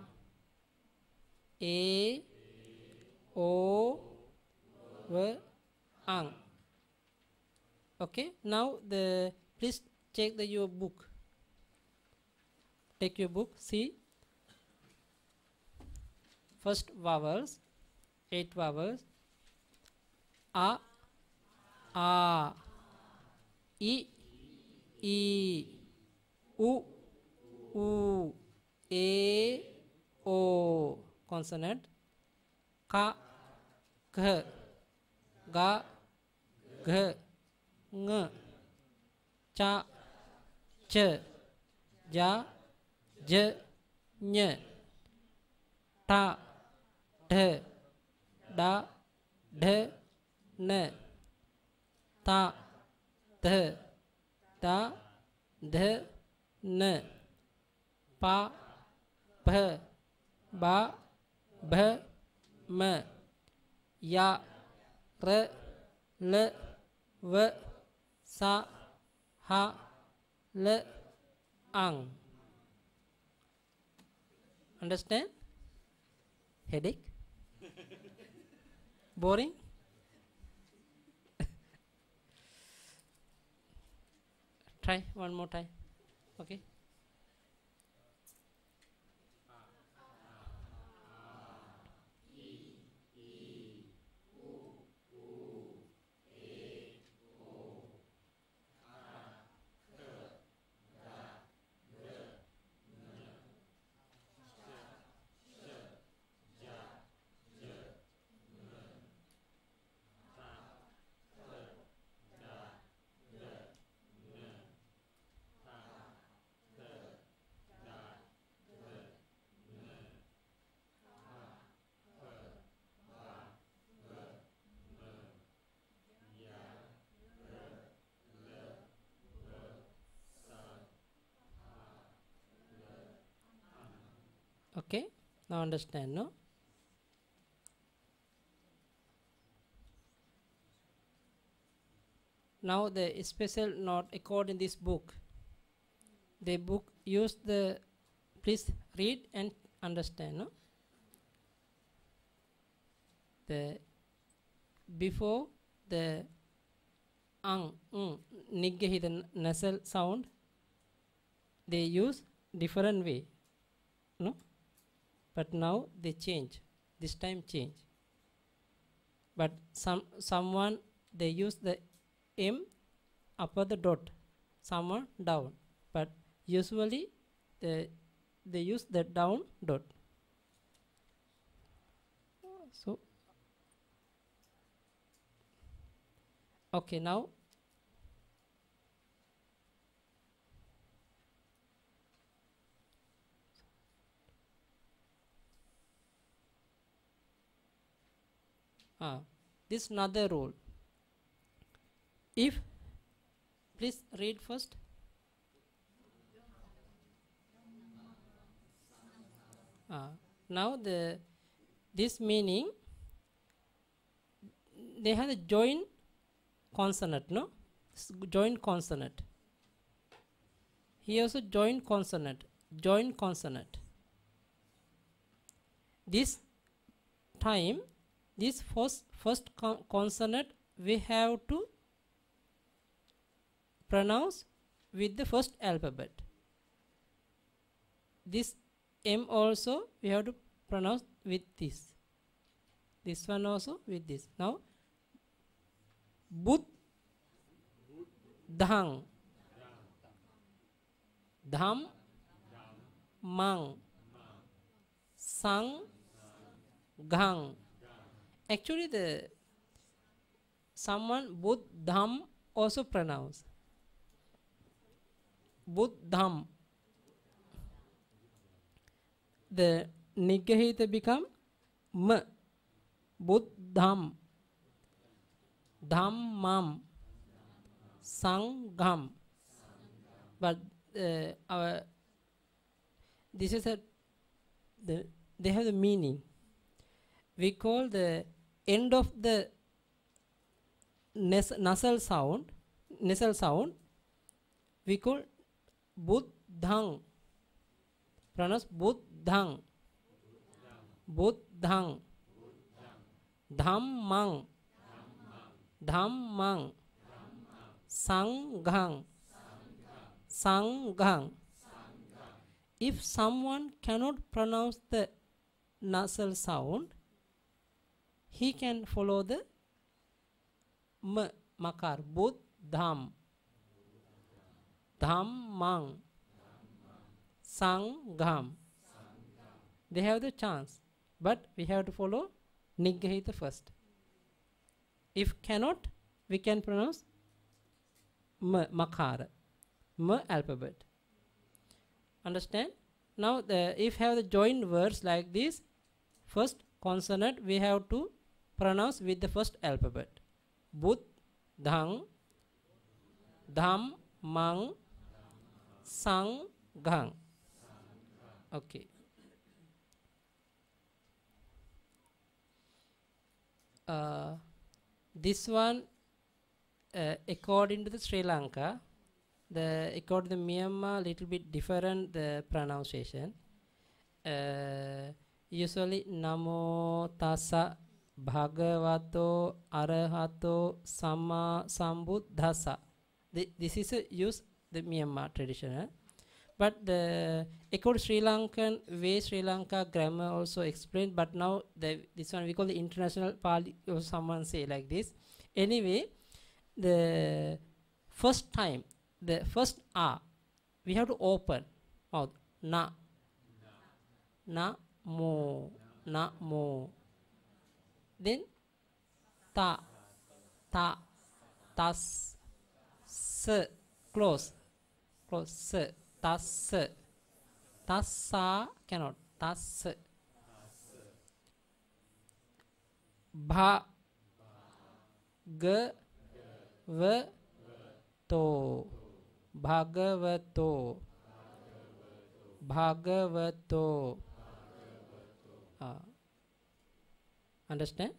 A, o, v. Ang. Okay. Now please check your book. Take your book. See. First vowels. 8 vowels. A, I, U, A, O. Consonant. Ka, G, Ga, G, Ng, Cha, Ch, Ja, J, Ny, Ta, D, Da, D, N, Ta, D, Da, D, N, Pa, P, Ba, B, M, Ya, R, L, V, Sa, Ha, L, Ang. Understand? Headache? Boring? Try one more time. Okay. Okay, now understand, no? Now the special note according this book. The book use the, please read and understand, no? The before the nigge the nasal sound, they use different way, no? But now they change. This time change. But someone they use the M upper the dot, someone down. But usually they use the down dot. So okay, now this another rule. If, please read first. Now this meaning, they have a joint consonant, no? Joint consonant. Here also joint consonant. This time, this first consonant we have to pronounce with the first alphabet. this M also we have to pronounce with this. This one also with this. Now, Buddhang, Dham, Mang, Sang, Gang. Actually, the someone Buddham also pronounce. Buddham. The Nigahita become M. Buddham. Dhammam. Sangham. But this is they have the meaning. We call the end of the nasal sound, we call Buddhang. Pronounce Buddhang. Buddhang. Dhammang. Dhammang. Sanghang. Sanghang. If someone cannot pronounce the nasal sound, he can follow the makar. Buddham. Dhammang. Sangham. They have the chance, but we have to follow Nigahita first. If cannot, we can pronounce makara, alphabet. Understand? Now, if have the joined words like this, first consonant we have to pronounce with the first alphabet. Bud, dhang, dham, mang, sang, gang. Okay. This one, according to the Sri Lanka, according to the Myanmar, little bit different the pronunciation. Usually, Namo Tassa Bhagavato Arahato Sama Sambuddhassa. This is used the Myanmar tradition. But according to Sri Lankan way, Sri Lanka grammar also explained. But now this one we call the international Pali, or someone say like this. Anyway, the first time, the first A, we have to open mouth. Na, na, mo, na, mo. Then ta, ta, tas, s, close, close, s. Tas, tassa cannot, tas, bha, g, v, to, bhagavato, bhagavato. Understand?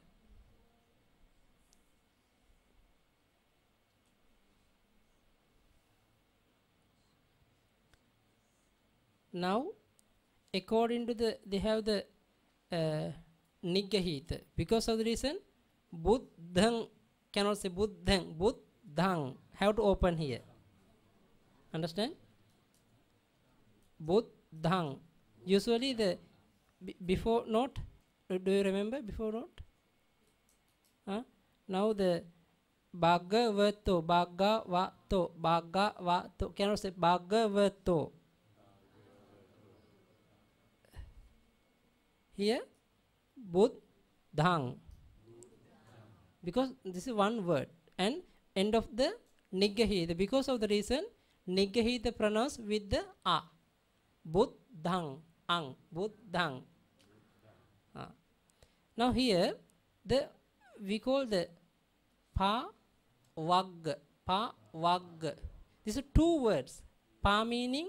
Now, according to they have the Nigahita. Because of the reason, Buddhang cannot say Buddhang, Buddhang. Have to open here. Understand? Buddhang. Usually the before note, do you remember before note? Now the Bhagavato, Bhagavato, cannot say Bhagavato. Here, Buddhang. Because this is one word. And end of the Nigahita. Because of the reason, Nigahita pronounced with the A. Buddhang. Ang. Buddhang. Now here, we call the Pa Wag. Pa Wag. These are two words. Pa meaning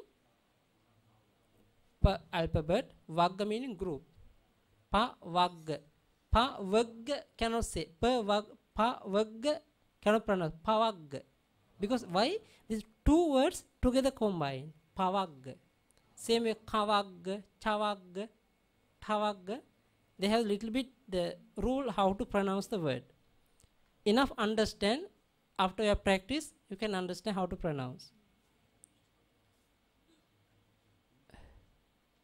pa alphabet. Wag meaning group. Pa Wag. Pa Wag cannot say. Pa Wag cannot pronounce. Pa Wag. Because why? These two words together combined. Pa Wag. Same way Kawag, Chawag, Tawag. They have little bit the rule how to pronounce the word. Enough understand. After your practice, you can understand how to pronounce.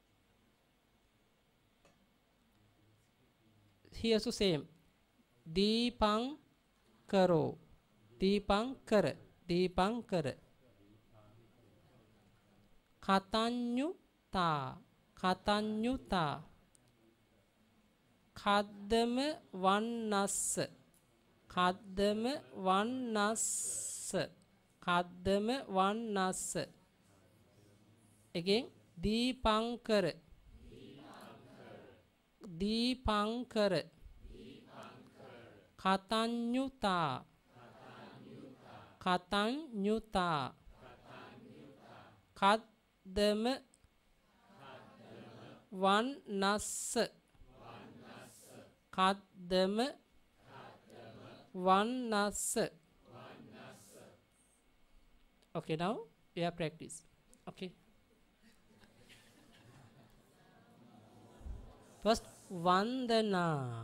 here also same. Deepankaro. Deepankara. Deepankara. Katanyuta. Katanyuta. Kaddama vannassa. Kaddama vannassa. Kaddama vannassa. Again. Deepankara. Deepankara. Katanyuta. Katanyuta. Kaddama vannassa. Kaddama vannassa. Okay, now we have practice. Okay. First, Vandana.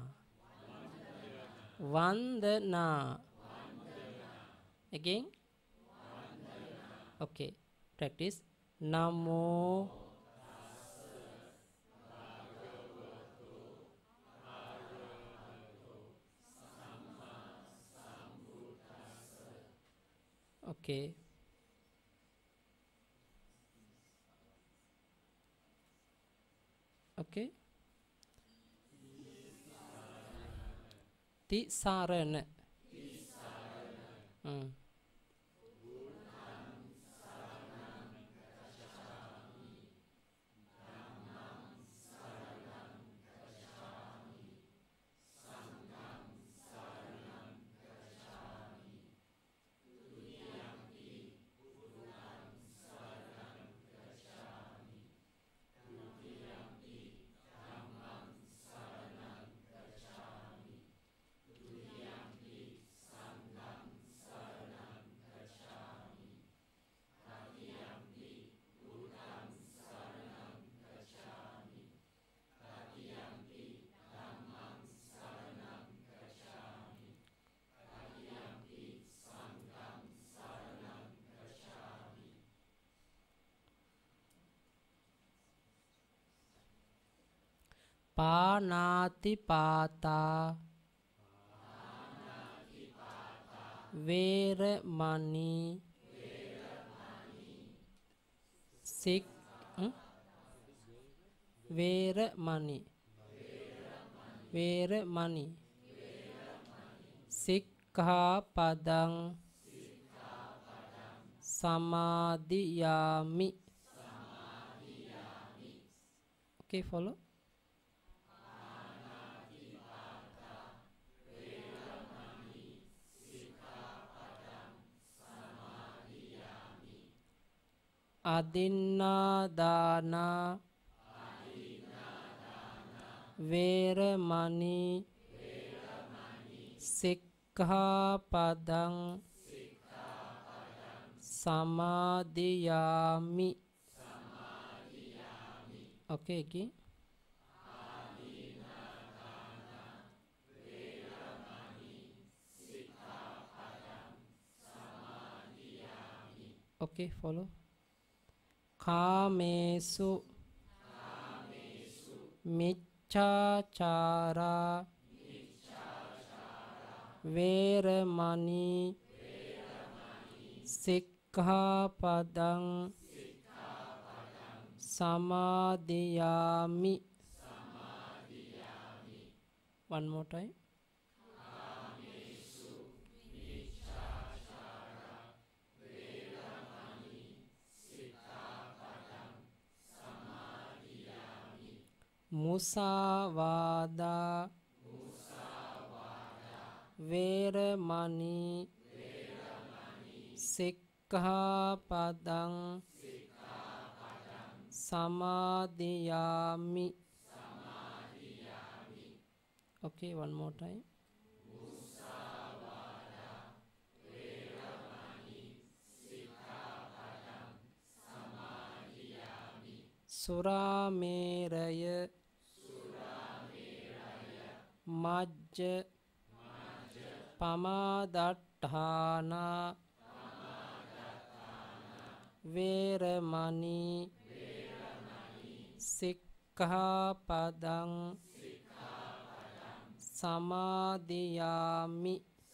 Vandana. Again. Okay. Practice. Namo. Okay. Okay. Tisarana. Panatipata. Veramani. Sik. Veramani. Veramani. Sikkhapadang. Samadhiyami. Okay, follow. Adinadana. Veramani. Sikkhapadang. Samadhiyami. Okay, again. Okay, follow. Kamesu. Miccachara. Veramani. Sikkhapadang. Samadhiyami. One more time. Musavada. Veramani. Sikkhapadang. Samadhiyami. Okay, one more time. Surameraya. Majja. Pamadatthana. Veramani. Sikkhapadang. samadhiyami.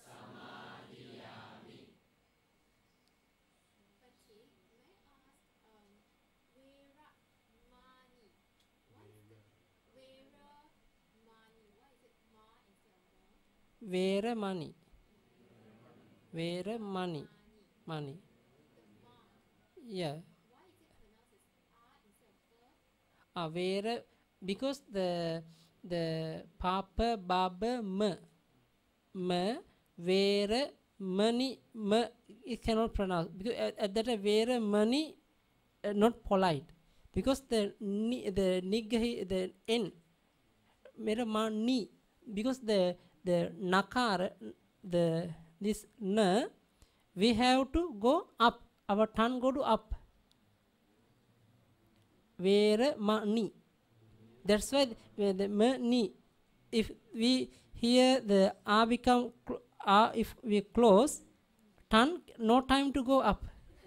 Veramani. Veramani. Money. Yeah. Vera, because the papa baba ma vera money ma, it cannot pronounce because at that vera money not polite because the nigga the n mera mani because the nakar the this na, we have to go up, our tongue go to up. Vera mani, that's why the mani, if we hear the a become a, if we close tongue, no time to go up.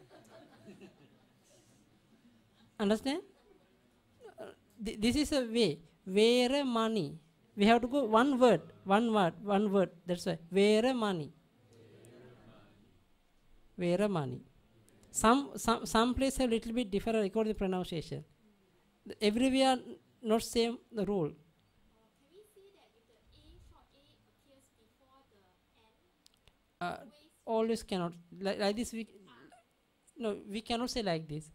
Understand? This is a way. Vera money, we have to go one word. That's why vera money. Vera money. Some places have little bit different according to the pronunciation. Everywhere not same the rule. Can we say that if the A short A appears before the N, Always cannot like this. We cannot say like this.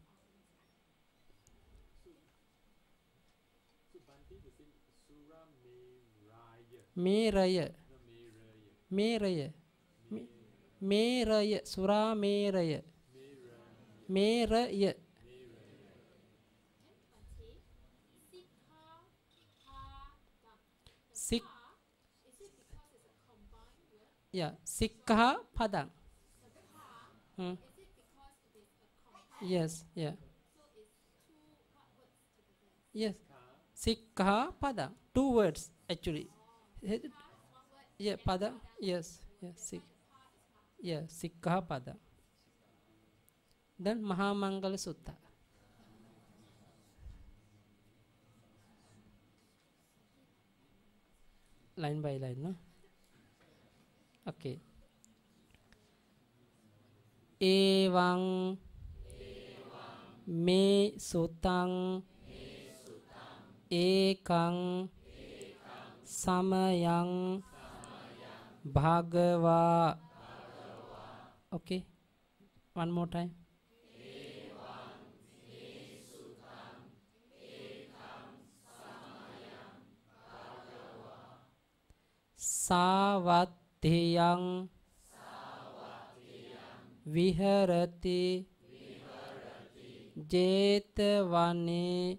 Meraya. Meraya. Meraya. Sura meraya. Meraya. Sik. is it because it's a combined word? Yeah. Sikha padang. Is it because it is a combined? Yes. Yeah. So it's two what words together? Yes. Sikha padang. 2 words actually. One word. Yeah. Padang. Yes. Yeah. Sik. Yeah. Sikha padang. Then Mahamangala Sutta. Line by line, no? Okay. Evang me sutang ekang samayang bhagava. Okay. One more time. Savatthiyang viharati jetavane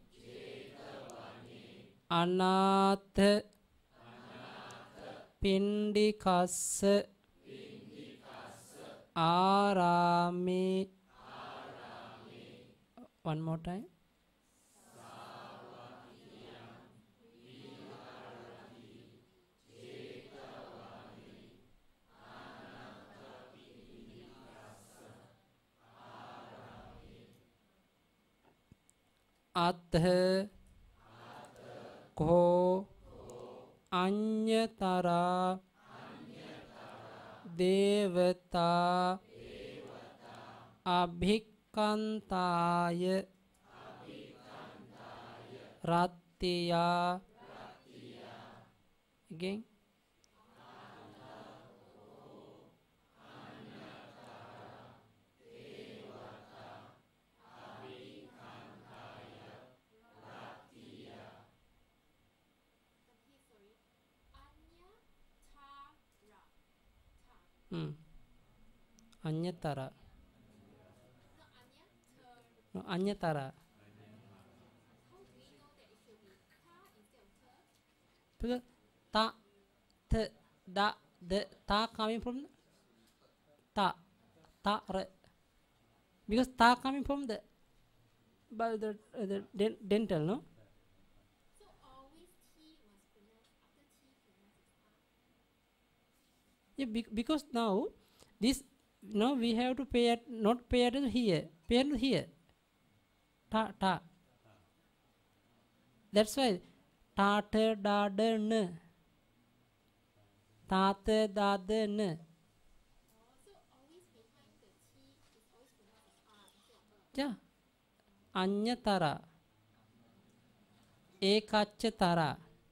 anatha pindikassa arame. One more time. Atha ko anyatara devata abhikantaya rattiya. Again. Anyatara. No, anyatara. How do we know that it should be ta instead of ter? Because ta, th, da, the ta coming from ta, re. Because ta coming from the by the dental, no? So always T must pronounce after T pronounce as ta. Yeah, because now this we have to pay not pay attention here, pay attention here. Ta. That's why ta, da, n. Tata dada na. So always behind the T is always pronounced as R instead of Ja. Anyatara. Ekachatara.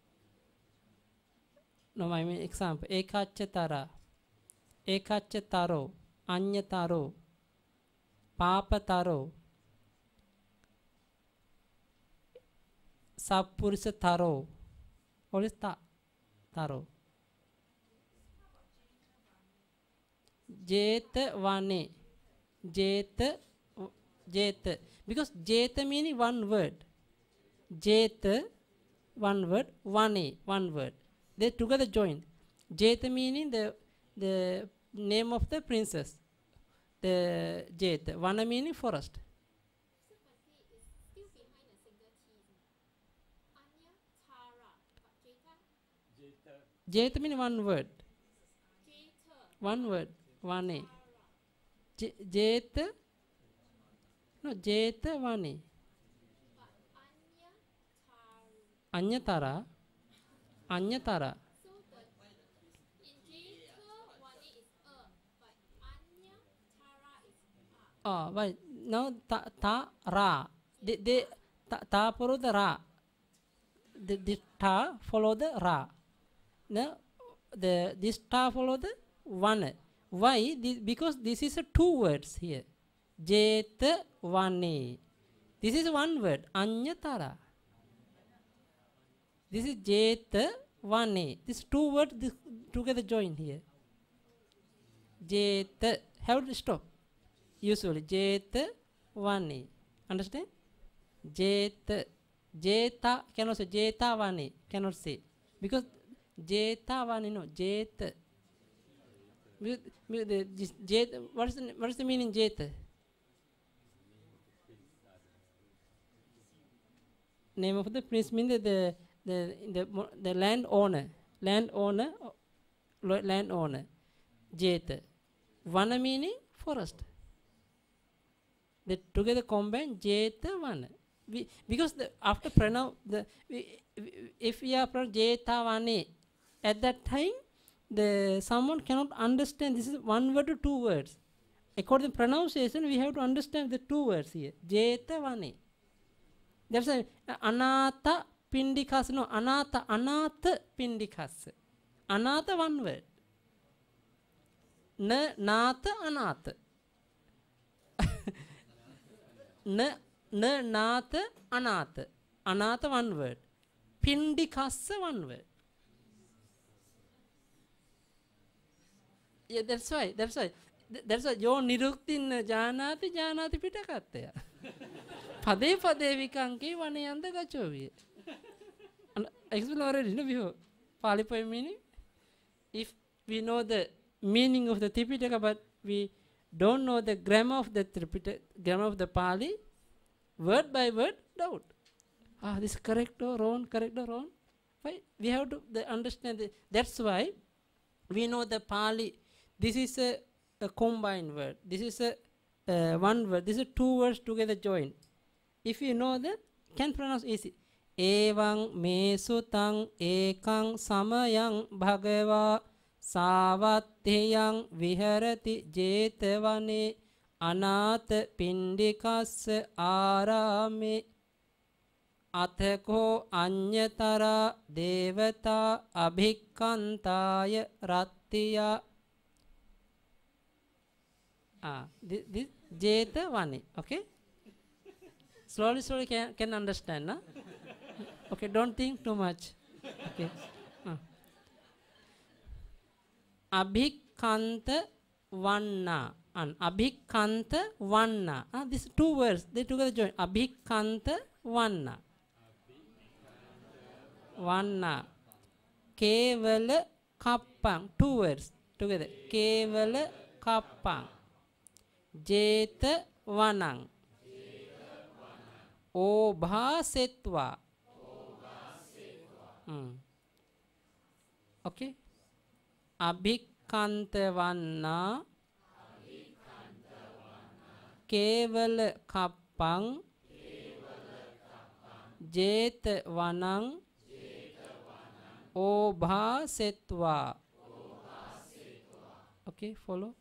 No, I mean example. Ekachatara. Ekachataro. Anyataro. Papataro. Sappurisataro. What is ta? Taro. Jeta vane. Jeta. Jeta. Because jeta meaning one word. Jeta, one word. Vane, one word. They together joined. Jeta meaning the name of the princess. The Jeta. Vana meaning forest. So but he is still behind a single T. Anya Tara. But Jeta? Jeta meaning one word. Jeta. One word. Vane. Tara. Jeta. No, Jeta vane. But Anya Taru. Anyatara. Anyatara. So the in Jeta one is but Anya Tara is Oh, right. Now ta ra. They ta follow the ra. The ta follow the ra. Now this ta follow the one. Why? Because this is a two words here. Jeta vane. This is one word. Anyatara. This is Jeta vane. These two words together join here. Jeta. Have to stop. Usually Jeta vane. Understand? Jeta. Jeta cannot say Jeta vane. Cannot say. Because Jeta vane no. Jeta. What is the meaning Jeta? Name of the prince means the landowner. Landowner. Jeta. Vana meaning forest. They together combine Jeta Vana. Because after pronounce if we are pronounced Jeta Vane, at that time someone cannot understand this is one word or two words. According to pronunciation, we have to understand the two words here. Jeta Vane. That's why Anatha Pindikas. No, Anatha Pindikas. Anatha one word. Natha Anatha. Natha Anatha. Anatha one word. Pindikassa one word. Yeah, that's why. That's why your niruktin janati pitakattaya. Pade vikanke vanayanda gachovi. Explain already, no, before. Pali poem meaning. If we know the meaning of the Tipitaka, but we don't know the grammar of the grammar of the Pali, word by word, doubt. This correct or wrong, correct or wrong. Why? We have to understand. That's why we know the Pali. This is a combined word. This is a one word. This is two words together joined. If you know that, can pronounce easy. Evang me sutang ekang samayang bhagava savatthiyang viharati jetavane anatha pindikas arame athako anyatara devata abhikantaya rattiya. This jetavane. Okay. Slowly can understand, na? Okay, don't think too much. Okay. Abhikanta vanna. Abhikanta vanna. These two words, they together join. Abhikanta vanna. Vanna. Kevala kappang. Two words together. Kevala kappang. Jeta vanang. Obhasetva. Okay. Abhikanta vanna. Kevala kappang. Jeta vanang. Obhasetva. Okay, follow.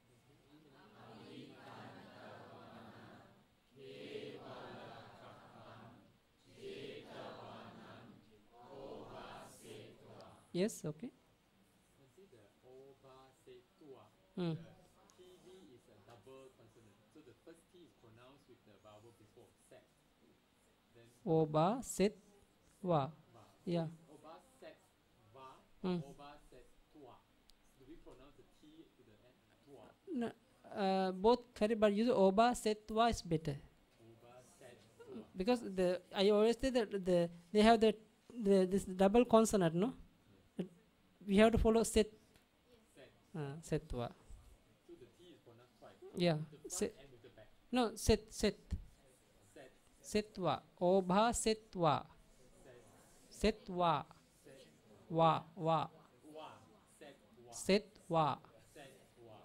Yes, okay. See the oba say tua. Mm. The tv is a double consonant, so the first t is pronounced with the vowel before set. Then Oba, set, wa. va. Yeah. Oba set va. Mm. Oba set tua. Do we pronounce the t to the end? Tua. No, both correct, but use oba, set, wa is better. Oba set tua. Because I always say that they have this double consonant, no? We have to follow set, Set. setwa. So the t is pronounced twice. Yeah. The front Set. and with the back. No, set. Set. Setwa. Obha setwa. Set. Setwa. Set. Wa. Wa. Set. Wa. Setwa. Set. Wa.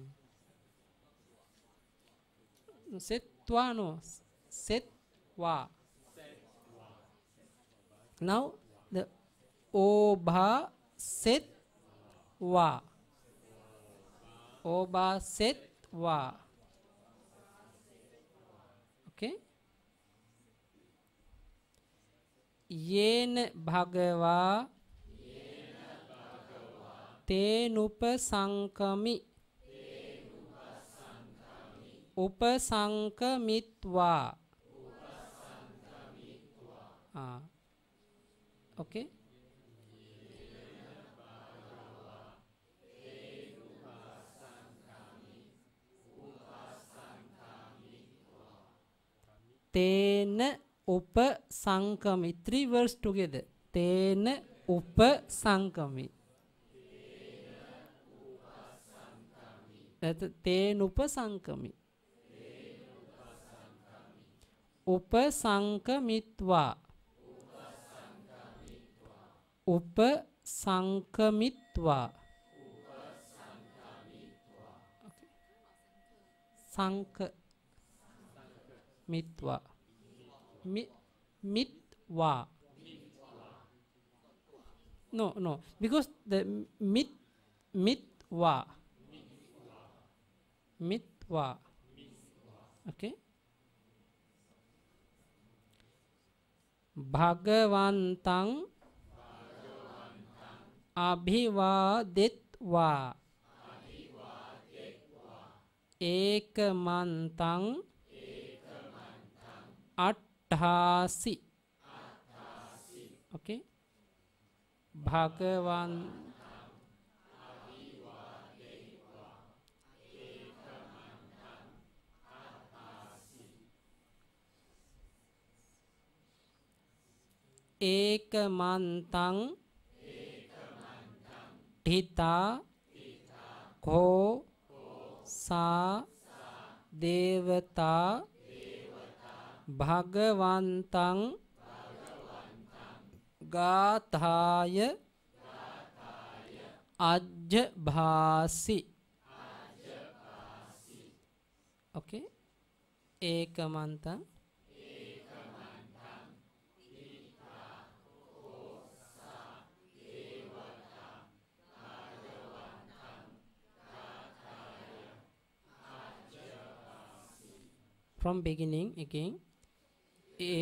Setwa no. Setwa. Set. Wa. Now the obha setwa. Obha setwa. Okay. येन भगवा तेनुपसंकमि उपसंकमित्वा okay तेन उपसंकमि 3 words together तेन उपसंकमि तेन उपसंकमि उपसंकमित्वा उपसंकमित्वा संक मित्वा mitwa no because the mitwa okay bhagavantang abhivadetva ekmantang अट्ठासी ओके भगवान एकमंतं ठिता को सा देवता भगवन्तं गाथाय अज्भासि ओके एकमंतं from beginning again a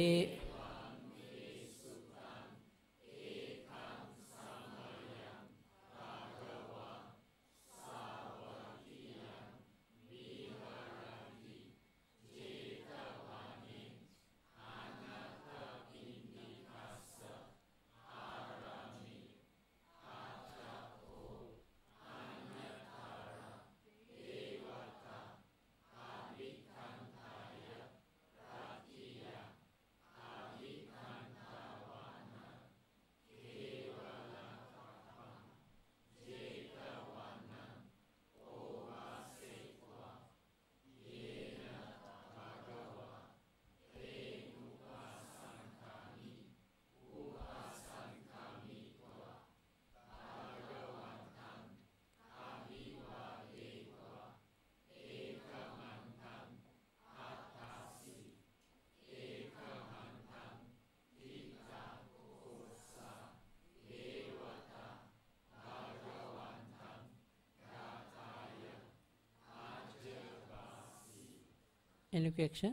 Any question?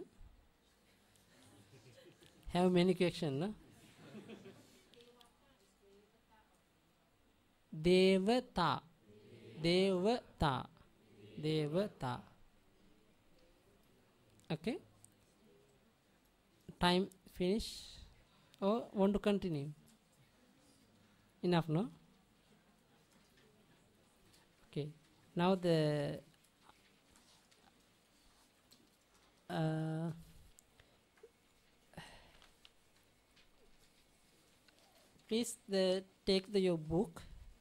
Have many question, no? Devata. Devata. Devata. Okay. Time finish. Or want to continue? Enough, no? Okay. Now the please take your book.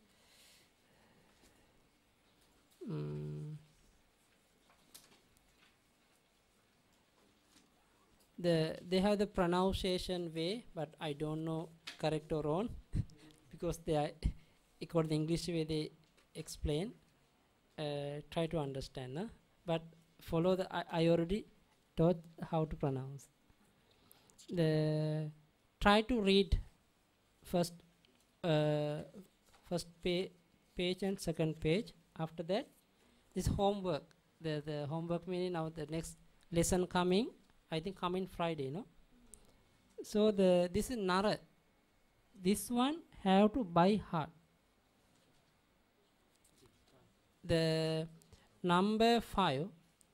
They have the pronunciation way, but I don't know correct or wrong because they are according to the English way they explain. Try to understand, no? But follow the I already taught how to pronounce. Try to read first page and second page. After that, this homework. The homework meaning now the next lesson coming. I think coming Friday, no? So this is Nara. This one have to by heart. The number 5,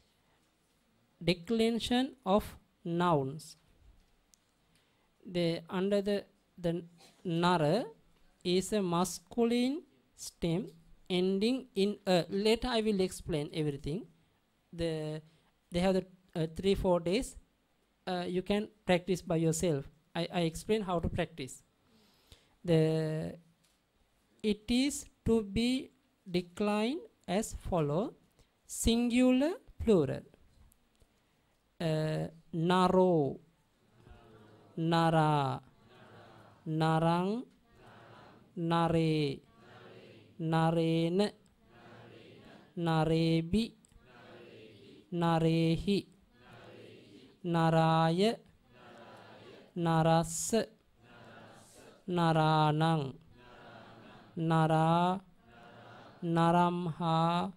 declension of nouns. Under the Nara is a masculine stem ending in a. Later I will explain everything. They have the 3-4 days. You can practice by yourself. I explain how to practice. It is to be declined as follow: singular, plural. Naro, nara, narang, nare, narene, narebi, narehi, naraya, narassa, naranang, nara, naramha,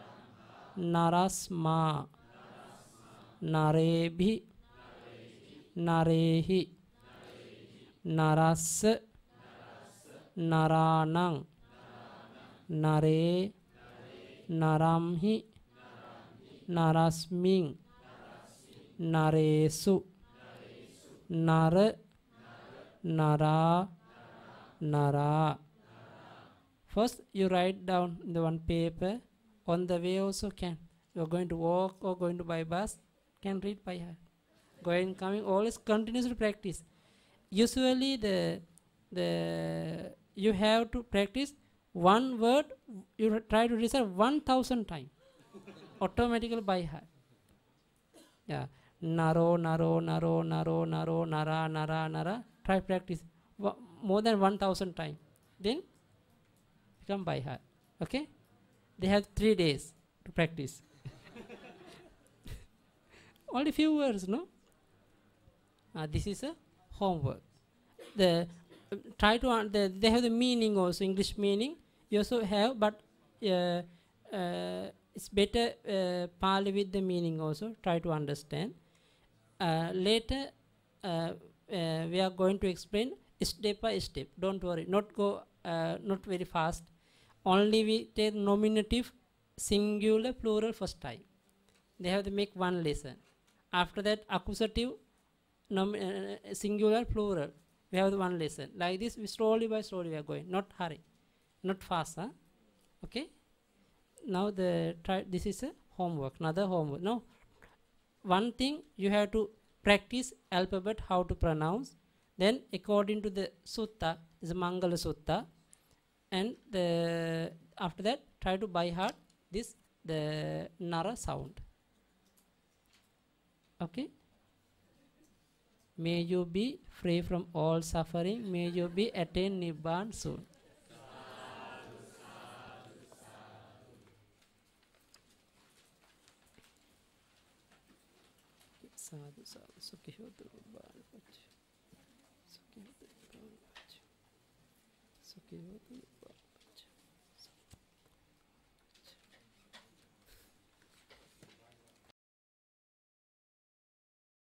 narasma, narebhi, narehi, narassa, naranang, nare, naramhi, narasming, naresu, nara, nara, nara. First you write down in the one paper. On the way also can. You are going to walk or going to buy bus, can read by heart. Going, coming, always continuously practice. Usually you have to practice one word. You try to recite 1,000 times. Automatically by heart. Yeah. Naro, naro, naro, naro, naro, nara, nara, nara. Try practice more than 1,000 times. Then become by heart. Okay? They have 3 days to practice. Only few words, no? This is a homework. Try to they have the meaning also, English meaning. You also have, but it's better Pali with the meaning also. Try to understand. Later, we are going to explain step by step. Don't worry. Not very fast. Only we take nominative, singular, plural first time. They have to make one lesson. After that, accusative, singular, plural. We have the one lesson. Like this, we slowly by slowly we are going. Not hurry, not fast. Huh? Okay. Now this is a homework. Another homework. Now, one thing you have to practice alphabet how to pronounce. Then according to the sutta, is a Mangala Sutta. And after that, try to by heart the Nara sound. Okay? May you be free from all suffering. May you be attain Nibbana soon. Sadhu, sadhu, sukhi hotu Nibbana pachu. Sukhi hotu Nibbana pachu. Sukhi hotu Nibbana.